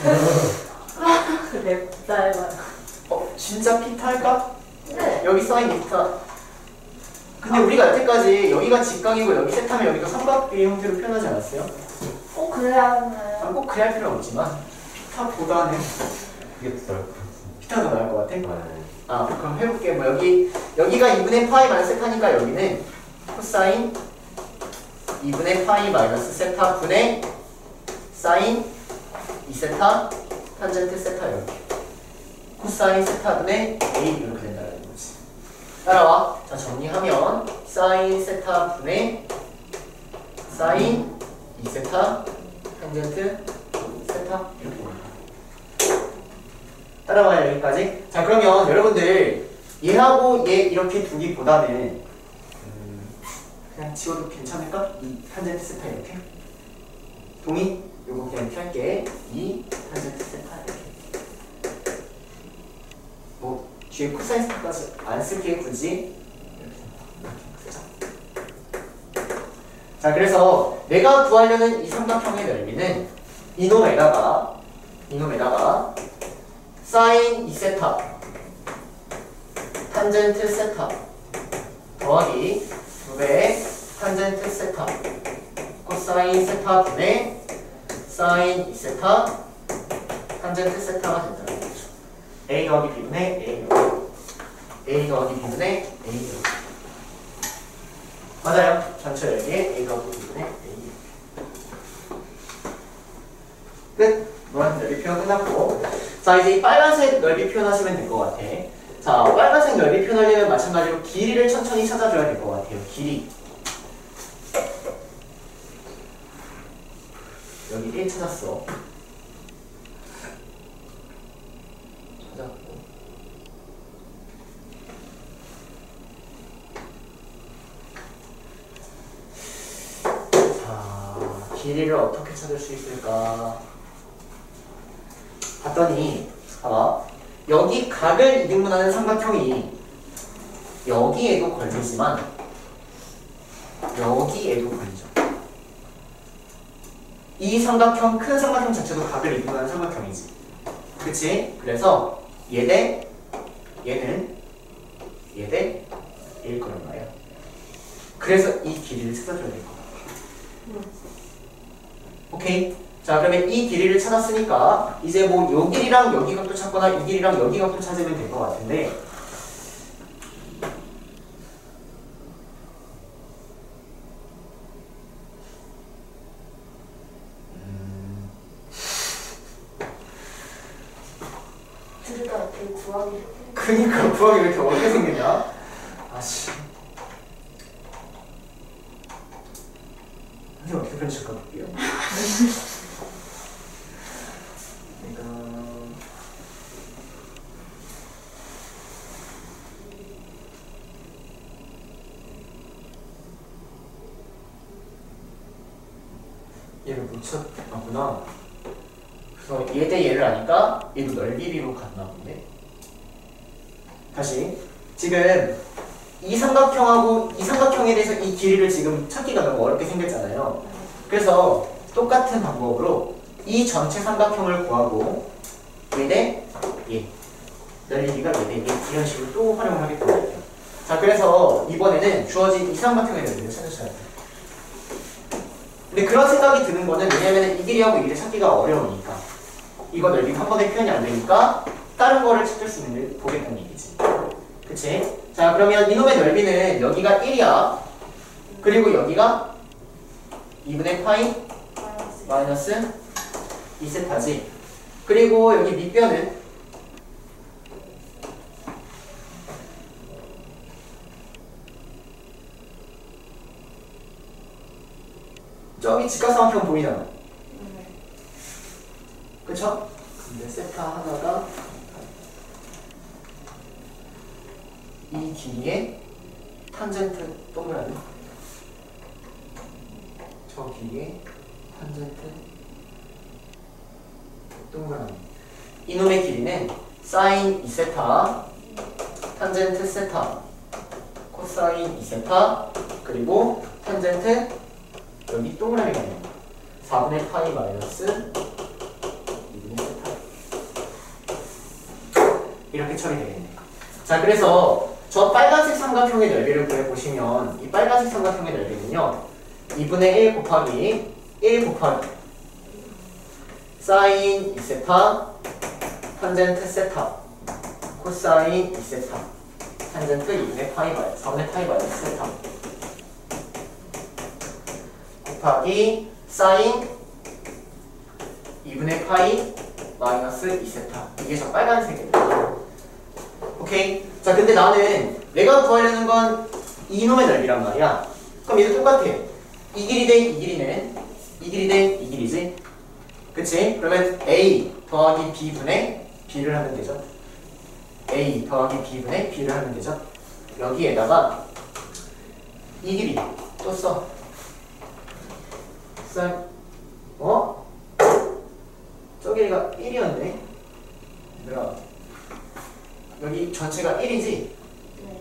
냅다 해봐요. 진짜 피타 할까? 네. 여기 사인 피타. 근데 우리가 여태까지 여기가 직각이고 여기 세타면 여기가 삼각비의 형태로 표현하지 않았어요? 꼭 그래야 하나요? 꼭 그래야 할 필요는 없지만 피타보다는 그게 더 나을 것 피타가 더 나을 것 같아? 같은데. 아, 그럼 해볼게. 뭐 여기가 2분의 파이 마이너스 세타니까 여기는 코사인 2분의 파이 마이너스 세타 분의 사인 2세타 탄젠트 세타 이렇게 코사인 세타 분의 A 이렇게 된다는 거지. 따라와. 자, 정리하면 사인 세타 분의 사인 2세타 탄젠트 세타 이렇게 됩니다. 따라와요, 여기까지. 자, 그러면 여러분들 얘하고 얘 이렇게 두기보다는 그냥 지워도 괜찮을까? 이 탄젠트 세타 이렇게 동의? 요거 그냥 펼게. 이 탄젠트 세타 이렇게 뭐 뒤에 코사인 세타까지 안 쓸게 굳이 이렇게 쓰자. 자, 그래서 내가 구하려는 이 삼각형의 넓이는 이놈에다가 사인 2세타 탄젠트 세타 더하기 2배의 탄젠트 세타 코사인 세타 분의 사인 2세타 탄젠트 세타가 된다는 거죠. A 더하기 B분의 A 더하기 B분의 A 맞아요. 전체 넓이에 A 더하기 B분의 A 끝. 노란색 넓이 표현 끝났고, 자, 이제 이 빨간색 넓이 표현하시면 될 것 같아. 자, 빨간색 넓이 표현하려면 마찬가지로 길이를 천천히 찾아줘야 될 것 같아요. 길이. 여기 1 찾았어. 찾았고. 자, 길이를 어떻게 찾을 수 있을까? 봤더니, 봐봐. 여기 각을 이등분하는 삼각형이 여기에도 걸리지만 여기에도 걸리죠. 이 삼각형, 큰 삼각형 자체도 각을 이등분하는 삼각형이지. 그치? 그래서 얘 대 얘는 얘 대 1 거란 말이야. 그래서 이 길이를 찾아줘야 될 거야. 오케이? 자, 그러면 이 길이를 찾았으니까 이제 뭐 요 길이랑 여기 각도 찾거나 이 길이랑 여기 각도 찾으면 될 것 같은데, 둘다 되게 구하기. 그니까 구하기 왜 이렇게 어렵게 생겼냐? 아씨. 선생님 어떻게 편집할까 볼게요. 얘를 묻혔구나. 그래서 얘 대 얘를 아니까 얘도 넓이비로 갔나 본데. 다시. 지금 이 삼각형하고 이 삼각형에 대해서 이 길이를 지금 찾기가 너무 어렵게 생겼잖아요. 그래서 똑같은 방법으로 이 전체 삼각형을 구하고 얘 대 얘, 넓이비가 얘 대 얘 이런 식으로 또 활용을 하겠다는 거예요. 자, 그래서 이번에는 주어진 이 삼각형의 넓이를 찾으셔야 돼요. 근데 그런 생각이 드는 거는 왜냐면 이 길이하고 이 길이 찾기가 어려우니까, 이거 넓이 한 번에 표현이 안 되니까 다른 거를 찾을 수 있는 보겠다는 얘기지. 그치? 자, 그러면 이놈의 넓이는 여기가 1이야. 그리고 여기가 2분의 파이 마이너스 2세타지. 그리고 여기 밑변은 저기 직각삼각형 보이잖아. 그쵸? 근데 세타 하나가 이 길이의 탄젠트 동그라미, 저 길이의 탄젠트 동그라미. 이놈의 길이는 사인 2세타, 탄젠트 세타, 코사인 2세타, 그리고 탄젠트 여기 동그라미가 있는 4분의 파이 마이너스 2분의 세타. 이렇게 처리되겠네요. 자, 그래서 저 빨간색 삼각형의 넓이를 구해보시면 이 빨간색 삼각형의 넓이는요 2분의 1 곱하기 1 곱하기 사인 2세타 탄젠트 세타 코사인 2세타 탄젠트 2분의 파이 마이너스 4분의 파이 마이너스 세타 곱하기 사인 2분의 파이 마이너스 2세타. 이게 저 빨간색이에요. 오케이? 자, 근데 나는 내가 구하려는 건 이놈의 넓이란 말이야. 그럼 얘도 똑같아. 이 길이 대 이 길이는 이 길이 대 이 길이지. 그치? 그러면 A 더하기 B분의 B를 하면 되죠. A 더하기 B분의 B를 하면 되죠. 여기에다가 이 길이 또 써. 어? 저 길이가 1이었네. 얘들아, 여기 전체가 1이지? 네.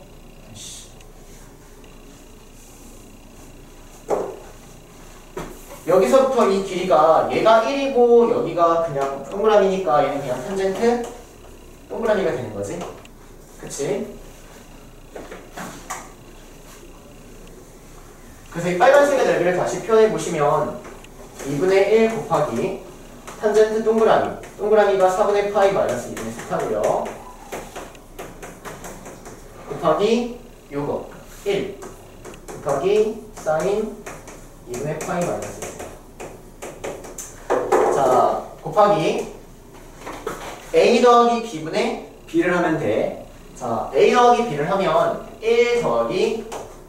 여기서부터 이 길이가 얘가 1이고 여기가 그냥 동그라미니까 얘는 그냥 탄젠트 동그라미가 되는 거지. 그치? 그래서 이 빨간색의 넓이를 다시 표현해 보시면 2분의 1 곱하기 탄젠트 동그라미, 동그라미가 4분의 파이 마이너스 2분의 세타고요. 곱하기 요거 1 곱하기 사인 2분의 파이 마이너스 1. 자, 곱하기 A 더하기 B분의 B를 하면 돼. 자, A 더하기 B를 하면 1 더하기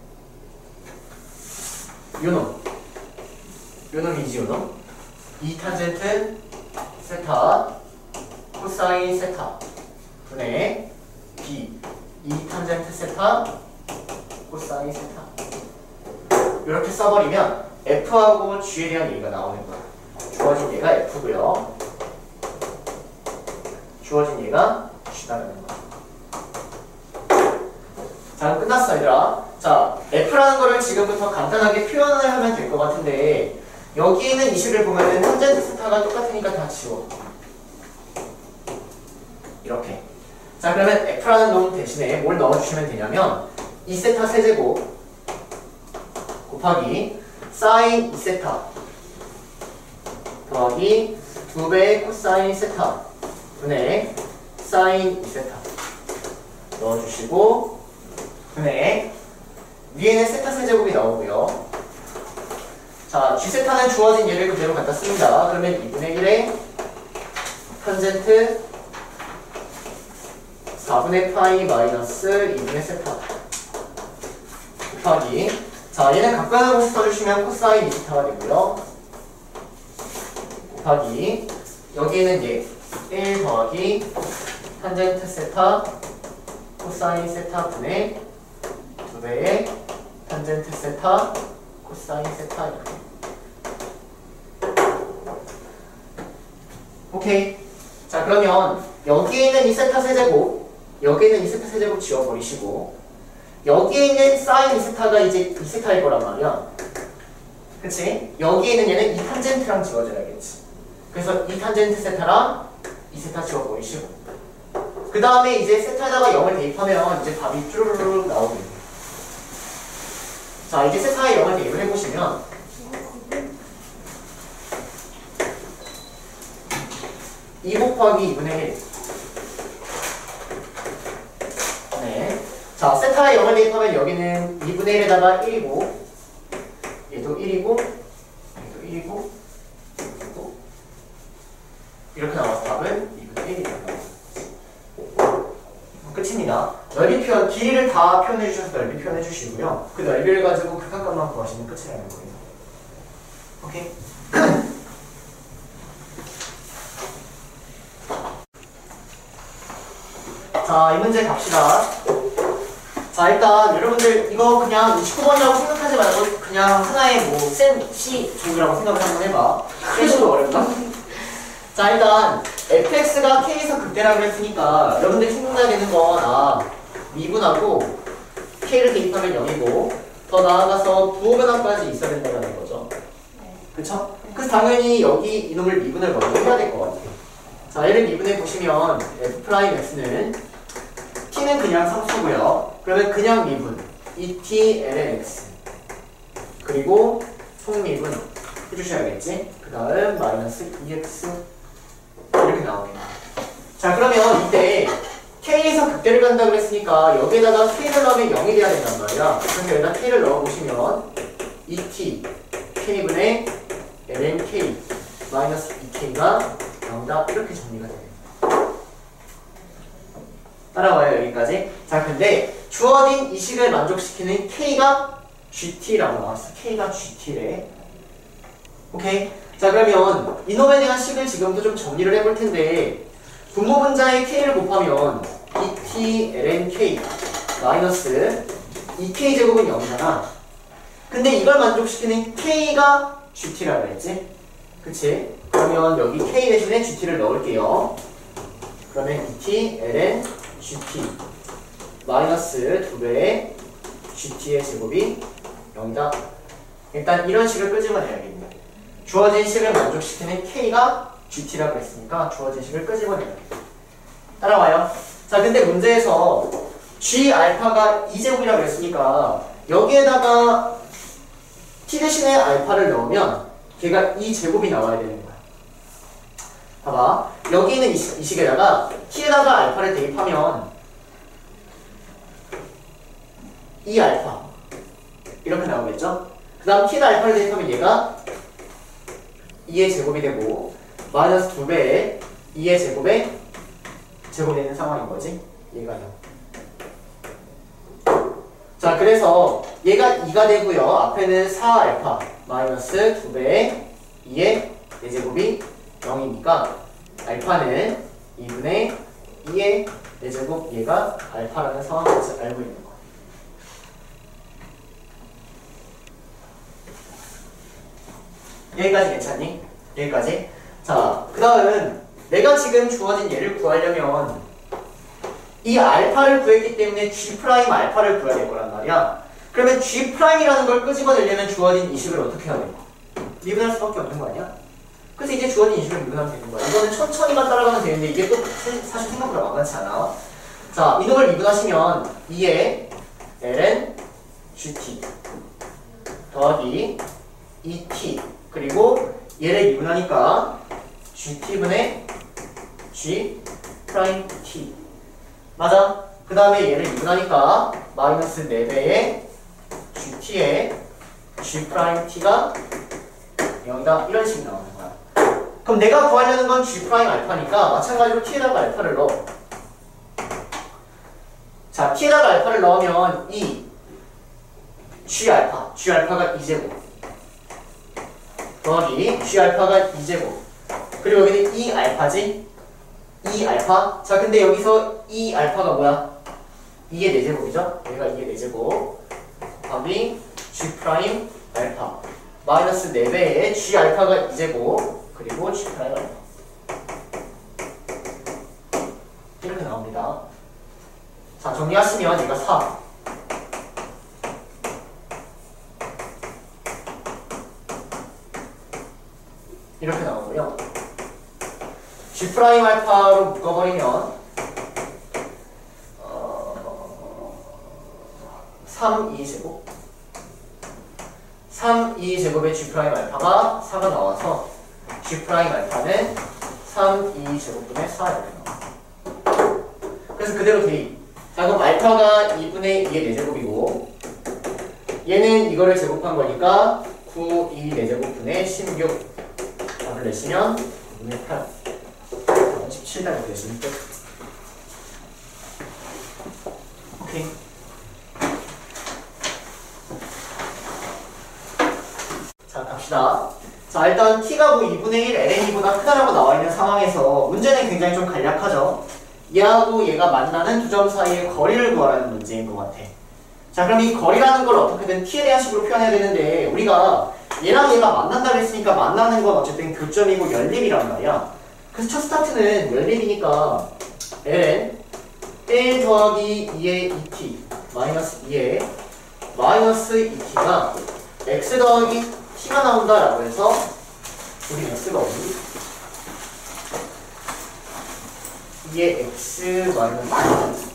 요놈이지 요놈 2 탄젠트 세타 코사인 세타 분의 B 2 탄젠트 세타 코사인 세타. 이렇게 써버리면 F하고 G에 대한 얘기가 나오는 거야. 주어진 얘가 F고요. 주어진 얘가 G다라는 거야. 자, 끝났어 얘들아. 자, F라는 거를 지금부터 간단하게 표현을 하면 될 것 같은데 여기 있는 이슈를 보면은 탄젠트 세타가 똑같으니까 다 지워. 이렇게. 자, 그러면 F라는 놈 대신에 뭘 넣어주시면 되냐면 2세타 세제곱 곱하기 사인 2세타 더하기 2배의 코사인 세타 분의 사인 2세타 넣어주시고 분의 위에는 세타 세제곱이 나오고요. 자, G세타는 주어진 얘를 그대로 갖다 씁니다. 그러면 2분의 1의 탄젠트 4분의 파이 마이너스 2분의 세타 곱하기, 자, 얘는 각각으로 써주시면 코사인 2세타가 되고요. 곱하기 여기에는 얘 1 더하기 탄젠트 세타 코사인 세타 분의 2배의 탄젠트 세타 코사인 세타 이렇게. 오케이. 자, 그러면 여기에 있는 이 세타 세제곱, 여기에 있는 이 세타 세제곱 지워버리시고 여기에 있는 사인 2세타가 이제 2세타일 거란 말이야. 그치? 여기에 있는 얘는 이 탄젠트랑 지워줘야겠지. 그래서 이 탄젠트 세타랑 2세타 지워버리시고 그 다음에 이제 세타에다가 0을 대입하면 이제 답이 쭈르르 나오게 돼요. 자, 이제 세타에 0을 대입을 해보시면 2 곱하기 2분의 1. 네. 자, 세타에 0을 대입하면 여기는 2분의 1에다가 1이고 얘도 1이고 얘도 1이고 그리고 이렇게 나와서 답은 2분의 1이라고 끝입니다. 넓이 표현, 길이를 다 표현해 주셔서 넓이 표현해 주시고요. 그 넓이를 가지고 극한값만 구하시면 끝이라는 거예요. 오케이? 자, 이 문제 갑시다. 자, 일단 여러분들 이거 그냥 29번이라고 생각하지 말고 그냥 하나의 뭐 센 C 종류라고 생각을 한번 해봐. 센식도 어렵다. 자, 일단 fx가 k에서 극대라고 했으니까 여러분들 생각나게 건 미분하고 k를 대입하면 0이고 더 나아가서 부호변화까지 있어야 된다는 거죠. 그쵸? 그래서 당연히 여기 이놈을 미분을 먼저 해야 될 것 같아요. 자, 얘를 미분해 보시면 f'x는 t는 그냥 상수고요. 그러면 그냥 미분 et lnx 그리고 속미분 해주셔야겠지. 그 다음 마이너스 2x 이렇게 나옵니다. 자, 그러면 이때 k에서 극대를 간다고 그랬으니까 여기에다가 k를 넣으면 0이 돼야 된단 말이야. 그래서 여기다 k를 넣어보시면 et k분의 lnk 마이너스 2k가 나온다. 이렇게 정리가 돼요. 따라와요, 여기까지. 자, 근데 주어진 이 식을 만족시키는 k가 gt라고 나왔어. k가 gt래. 오케이? 자, 그러면 이놈에 대한 식을 지금도 좀 정리를 해볼 텐데 분모 분자의 k를 곱하면 et lnk 마이너스 2k 제곱은 0이잖아. 근데 이걸 만족시키는 k가 gt라고 했지? 그치? 그러면 여기 k 대신에 gt를 넣을게요. 그러면 et ln gt 마이너스 2배의 gt의 제곱이 0이다. 일단 이런 식을 끄집어내야겠네. 주어진 식을 만족시키는 k가 gt라고 했으니까 주어진 식을 끄집어내야겠네. 따라와요. 자, 근데 문제에서 g 알파가 2제곱이라고 했으니까 여기에다가 t 대신에 알파를 넣으면 걔가 2제곱이 나와야 되는 거야. 봐봐. 여기 있는 이 식에다가 t에다가 알파를 대입하면 2알파 이렇게 나오겠죠? 그 다음 t에다 알파를 대입하면 얘가 2의 제곱이 되고 마이너스 2배의 2의 제곱에 제곱이 되는 상황인 거지. 얘가요. 자, 그래서 얘가 2가 되고요. 앞에는 4알파 마이너스 2배의 2의 4제곱이 0이니까 알파는 2분의 2의 4제곱 얘가 알파라는 상황을 알고 있는 거예요. 여기까지 괜찮니? 여기까지? 자, 그 다음 내가 지금 주어진 얘를 구하려면 이 알파를 구했기 때문에 G' 알파를 구해야 될 거란 말이야. 그러면 G'이라는 걸 끄집어내려면 주어진 이 식을 어떻게 해야 돼? 미분할 수밖에 없는 거 아니야? 그래서 이제 주어진 이 식을 미분하면 되는 거야. 이거는 천천히만 따라가면 되는데 이게 또 사실 생각보다 만만치 않아. 자, 이놈을 미분하시면 2의 ln gt 더하기 2t 그리고 얘를 미분하니까 gt분의 g 프라임 t 맞아? 그 다음에 얘를 미분하니까 마이너스 4배의 gt의 g 프라임 t가 0이다. 이런 식이 나오는 거야. 그럼 내가 구하려는 건 g 프라임 알파니까 마찬가지로 t에다가 알파를 넣어. 자, t에다가 알파를 넣으면 이 g 알파가 2제곱 더하기 g 알파가 2제곱 그리고 여기는 2알파지? 2알파? 자, 근데 여기서 2알파가 뭐야? 2의 4제곱이죠? 얘가 2의 4제곱 답이 g 프라임 알파 마이너스 4배의 g 알파가 2제곱 그리고 g 프라임 알파 이렇게 나옵니다. 자, 정리하시면 얘가 4 이렇게 나오고요. G' 알파로 묶어버리면 3, 2제곱 3, 2제곱의 G' 알파가 4가 나와서 G' 알파는 3, 2제곱분의 4 이렇게 나와요. 그래서 그대로 대입. 자, 그럼 알파가 2분의 2의 4제곱이고 얘는 이거를 제곱한 거니까 9, 2, 4제곱분의 16 답을 내시면 2분의 8 17답이 되시면 끝. 오케이. 자, 갑시다. 자, 일단 t가 2분의 1 ln보다 크다라고 나와 있는 상황에서 문제는 굉장히 좀 간략하죠. 얘하고 얘가 만나는 두 점 사이의 거리를 구하라는 문제인 것 같아. 자, 그럼 이 거리라는 걸 어떻게든 t에 대한 식으로 표현해야 되는데 우리가 얘랑 얘가 만난다고 했으니까 만나는 건 어쨌든 교점이고 연립이란 말이야. 그래서 첫 스타트는 연립이니까 ln 1 더하기 2의 2t 마이너스 2의 마이너스 2t가 x 더하기 t가 나온다라고 해서 우리 x가 어디? 2의 x 마이너스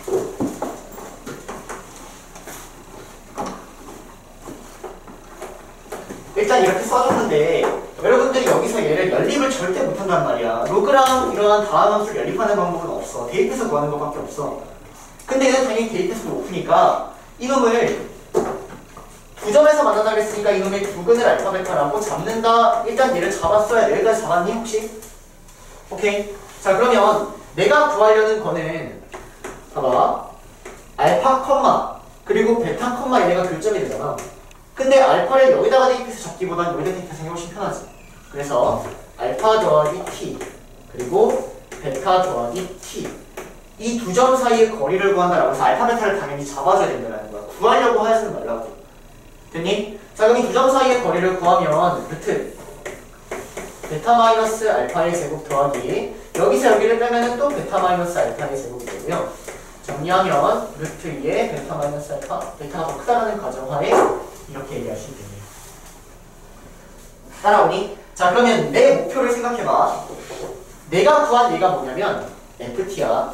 일단 이렇게 써줬는데 여러분들이 여기서 얘를 연립을 절대 못한단 말이야. 로그랑 이러한 다음 함수를 연립하는 방법은 없어. 대입해서 구하는 것밖에 없어. 근데 얘는 당연히 대입해서 높으니까 이놈을 두 점에서 만난다고 했으니까 이놈의 두근을 알파 베타라고 잡는다. 일단 얘를 잡았어야 돼. 여기까지 잡았니 혹시? 오케이. 자, 그러면 내가 구하려는 거는 봐봐 알파 컴마 그리고 베타 컴마 얘네가 교점이 되잖아. 근데 알파를 여기다가 대입해서 잡기보단 여기다 대입해서 하는 게 훨씬 편하지. 그래서 알파 더하기 t 그리고 베타 더하기 t 이 두 점 사이의 거리를 구한다라고 해서 알파 베타를 당연히 잡아줘야 된다는 거야. 구하려고 하지 말라고. 됐니? 자, 그럼 이 두 점 사이의 거리를 구하면 루트 베타 마이너스 알파의 제곱 더하기 여기서 여기를 빼면은 또 베타 마이너스 알파의 제곱이 되고요. 정리하면 루트 2의 베타 마이너스 알파 베타가 더 크다라는 가정하에 이렇게 얘기하시면 됩니다. 따라오니? 자, 그러면 내 목표를 생각해봐. 내가 구한 얘가 뭐냐면 FT야.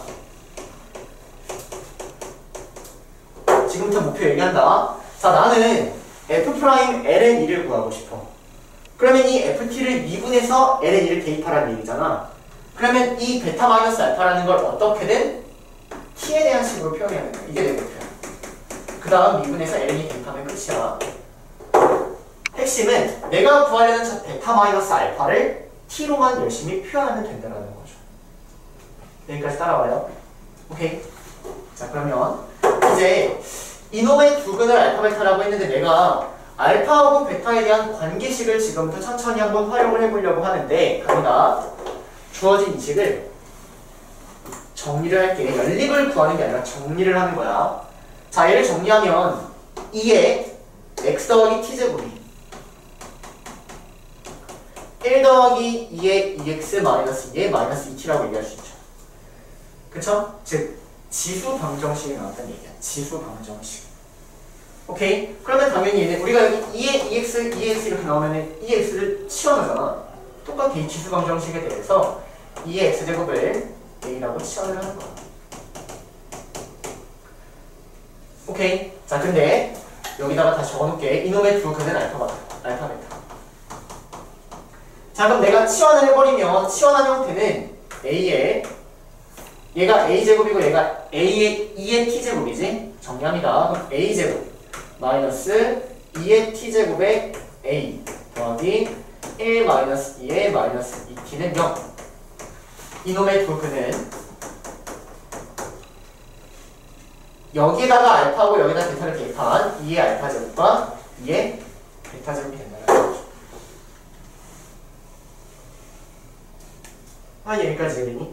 지금부터 목표 얘기한다. 자, 나는 F'Ln2를 구하고 싶어. 그러면 이 FT를 미분해서 Ln2를 대입하라는 얘기잖아. 그러면 이 베타 마이너스 알파라는 걸 어떻게든 T에 대한 식으로 표현해야 된다. 이게 내 목표야. 그 다음 미분해서 Ln이 대입하면 끝이야. 핵심은 내가 구하려는 저 베타 마이너스 알파를 T로만 열심히 표현하면 된다는 거죠. 여기까지 따라와요. 오케이? 자, 그러면 이제 이놈의 두근을 알파 베타라고 했는데 내가 알파하고 베타에 대한 관계식을 지금부터 천천히 한번 활용을 해보려고 하는데 갑니다. 주어진 이 식을 정리를 할게. 연립을 구하는 게 아니라 정리를 하는 거야. 자, 얘를 정리하면 2의 x 더하기 t제곱이 1 더하기 2의 2x 마이너스 2의 마이너스 2t라고 얘기할 수 있죠. 그쵸? 즉 지수 방정식이 나왔다는 얘기야. 지수 방정식. 오케이? 그러면 당연히 얘는 우리가 여기 2의 2x, 2x 이렇게 나오면은 2x를 치워내잖아. 똑같이 지수 방정식에 대해서 2의 x제곱을 a라고 치환을 하는 거야. 오케이? 자, 근데 여기다가 다시 적어놓을게. 이놈의 두 근은 알파 베타. 자, 그럼 내가 치환을 해버리면 치환한 형태는 a의 얘가 a제곱이고 얘가 a의 2의 t제곱이지? 정리합니다. 그럼 a제곱 마이너스 2의 t제곱의 a 더하기 1 마이너스 2의 마이너스 2t는 0. 이놈의 두 근은 여기에다가 알파하고 여기다 베타를 대입한 2의 알파 제곱과 2의 베타 제곱이 된다는 거죠. 여기까지 되니?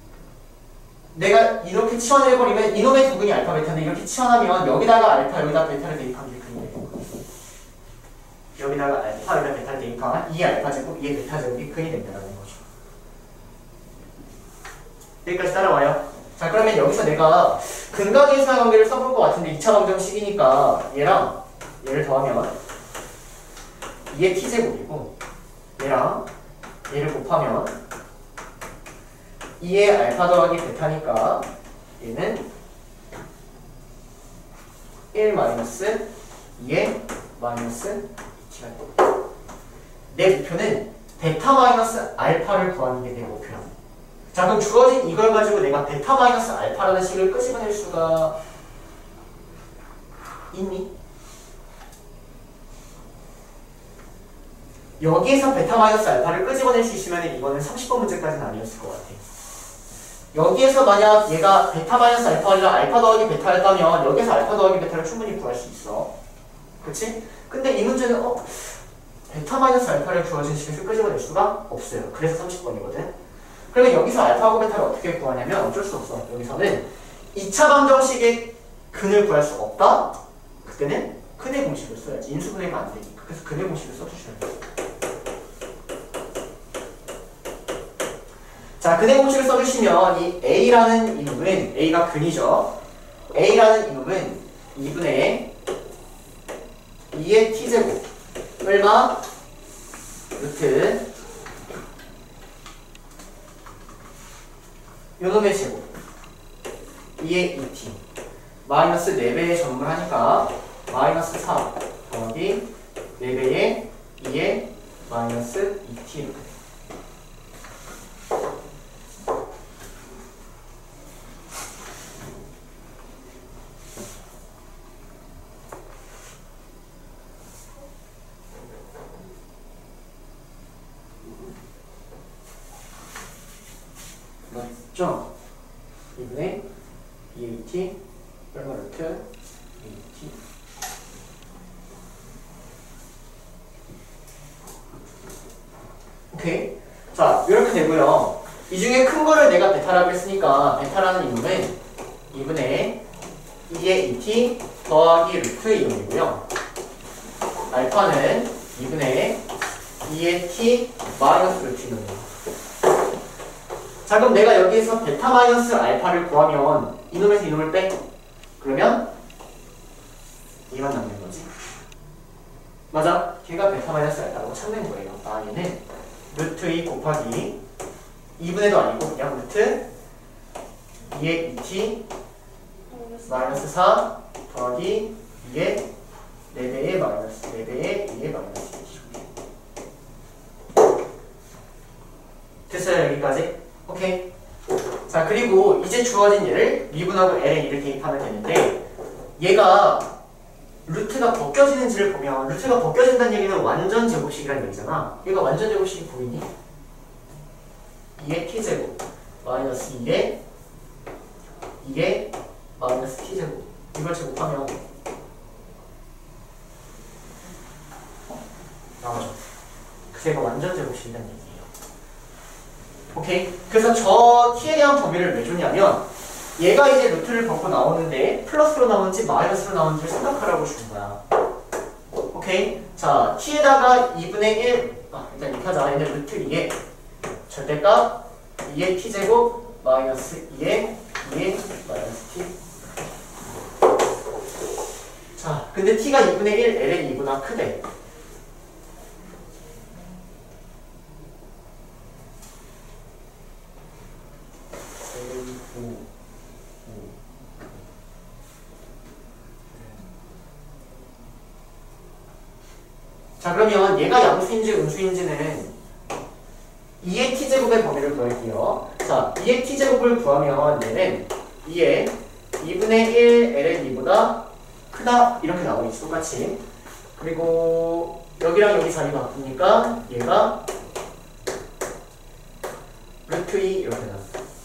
내가 이렇게 치환을 해버리면 이놈의 두 근이 알파 베타인데 이렇게 치환하면 여기다가 알파 여기다 베타를 대입한 게 근이 되는 거야. 여기다가 알파 여기다 베타를 대입한 2의 알파 제곱 2의 베타 제곱이 근이 된다는 거죠. 여기까지 따라와요. 자, 그러면 여기서 내가 근과 계수의 관계를 써볼 것 같은데 2차 방정식이니까 얘랑 얘를 더하면 2의 t제곱이고 얘랑 얘를 곱하면 2의 알파 더하기 베타니까 얘는 1 마이너스 2의 마이너스 2t가 돼. 내 목표는 베타 마이너스 알파를 구하는 게 내 목표야. 자, 그럼 주어진 이걸 가지고 내가 베타 마이너스 알파라는 식을 끄집어낼 수가 있니? 여기에서 베타 마이너스 알파를 끄집어낼 수 있으면 이거는 30번 문제까지는 아니었을 것 같아. 여기에서 만약 얘가 베타 마이너스 알파가 아니라 알파 더하기 베타였다면 여기서 알파 더하기 베타를 충분히 구할 수 있어. 그치? 근데 이 문제는 베타 마이너스 알파를 주어진 식에서 끄집어낼 수가 없어요. 그래서 30번이거든. 그러면 여기서 알파하고 베타를 어떻게 구하냐면 어쩔 수 없어. 여기서는 2차 방정식의 근을 구할 수 없다? 그때는 근의 공식을 써야지. 인수분해가 안 되니까. 그래서 근의 공식을 써주셔야 돼요. 자, 근의 공식을 써주시면 이 A라는 이놈은, A가 근이죠. A라는 이놈은 2분의 2의 t제곱 얼마? 루트 요놈의 제곱 2의 2t 마이너스 4배의 전분을 하니까 마이너스 4 더하기 4배의 2의 마이너스 2t 이렇게 돼. 맞죠? 2분의 2t 얼마 루트 2t 오케이. 자, 이렇게 되고요. 이 중에 큰 거를 내가 베타라고 했으니까 베타라는 이놈은 2분의 2의 2t 더하기 루트 이놈이고요. 알파는 2분의 2의 t 마이너스 루트 이놈이에요. 자, 그럼 내가 여기에서 베타 마이너스 알파를 구하면 이놈에서 이놈을 빼. 그러면 얘만 남는 거지. 맞아. 걔가 베타 마이너스 알파라고 찾는 거예요. 아, 얘는 루트 2 곱하기 2분의도 아니고 그냥 루트 2의 2t 마이너스 4 더하기 2의 4배의 마이너스 4배의 2의 마이너스 2t. 됐어요, 여기까지? 오케이. 자, 그리고 이제 주어진 얘를 미분하고 ln 2를 대입하면 되는데 얘가 루트가 벗겨지는지를 보면 루트가 벗겨진다는 얘기는 완전 제곱식이라는 얘기잖아. 얘가 완전 제곱식이 보이니? 2의 t제곱 마이너스 2의 마이너스 t제곱 이걸 제곱하면 나오죠. 그래서 얘가 완전 제곱식이라는 얘기예요. 오케이? 그래서 저 t에 대한 범위를 왜 줬냐면 얘가 이제 루트를 벗고 나오는데 플러스로 나오는지 마이너스로 나오는지를 생각하라고 준 거야. 오케이? 자, t에다가 2분의 1 일단 이렇게 하자. 얘는 루트 2의 절대값 2의 t제곱 마이너스 2의 마이너스 t. 자, 근데 t가 2분의 1 ln 2보다 크대. 자, 그러면 얘가 양수인지 음수인지는 2의 t제곱의 범위를 구할게요. 자, 2의 t제곱을 구하면 얘는 2의 2분의 1 ln 2보다 크다 이렇게 나오겠지, 똑같이. 그리고 여기랑 여기 자리 바꾸니까 얘가 루트 2 이렇게 나와.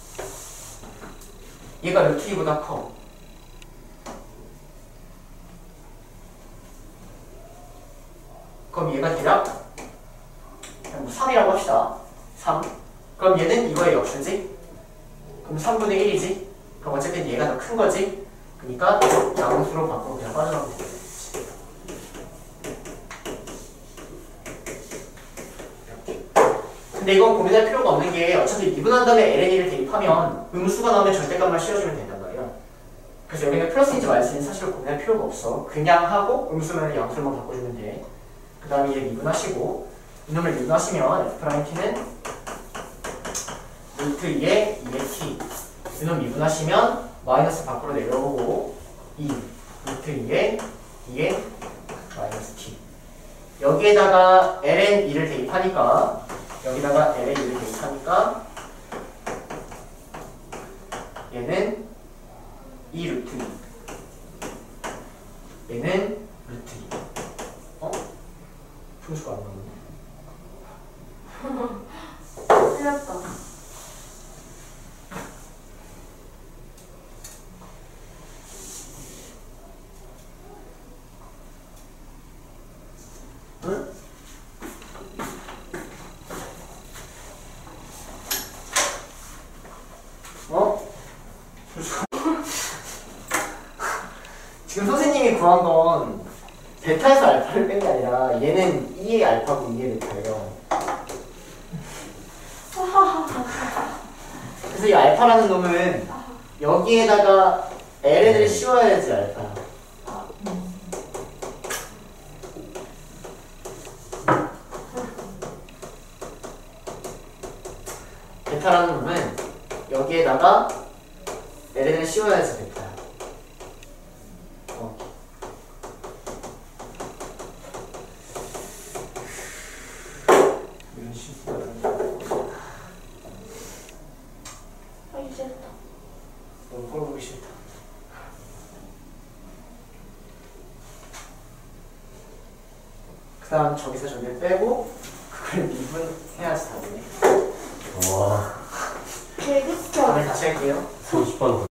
얘가 루트 2보다 커. 그럼 얘가 대략 3이라고 합시다. 3. 그럼 얘는 이거의 역수지? 그럼 3분의 1이지? 그럼 어쨌든 얘가 더 큰 거지? 그러니까 양수로 바꾸고 그냥 빠져나오면 되겠지. 근데 이건 고민할 필요가 없는 게 어차피 미분한 다음에 ln2를 대입하면 음수가 나오면 절대값만 씌워주면 된단 말이야. 그래서 여기는 플러스인지 마이너스인지 사실 고민할 필요가 없어. 그냥 하고 음수는 양수로만 바꿔주면 돼. 그 다음에 얘 미분하시고 이놈을 미분하시면 F'T는 루트 2의 2의 t 이놈 미분하시면 마이너스 밖으로 내려오고 2 루트 2의 마이너스 t 여기에다가 ln2를 대입하니까 여기다가 ln2를 대입하니까 얘는 2 루트 2 얘는 루트 2 분수가 안 나오네. 구한 건 베타에서 알파를 뺀 게 아니라 얘는 2의 알파고 2의 베타예요. 그래서 이 알파라는 놈은 여기에다가 LN을 씌워야지 알파야. 베타라는 놈은 여기에다가 LN을 씌워야지 베타야. 이런 식으로. 하기 싫다. 너무 꼴보기 싫다. 그 다음 저기서 저기를 빼고 그걸 미분해야지 답이네. 와 되겠어. 다음에 다시 할게요. 30번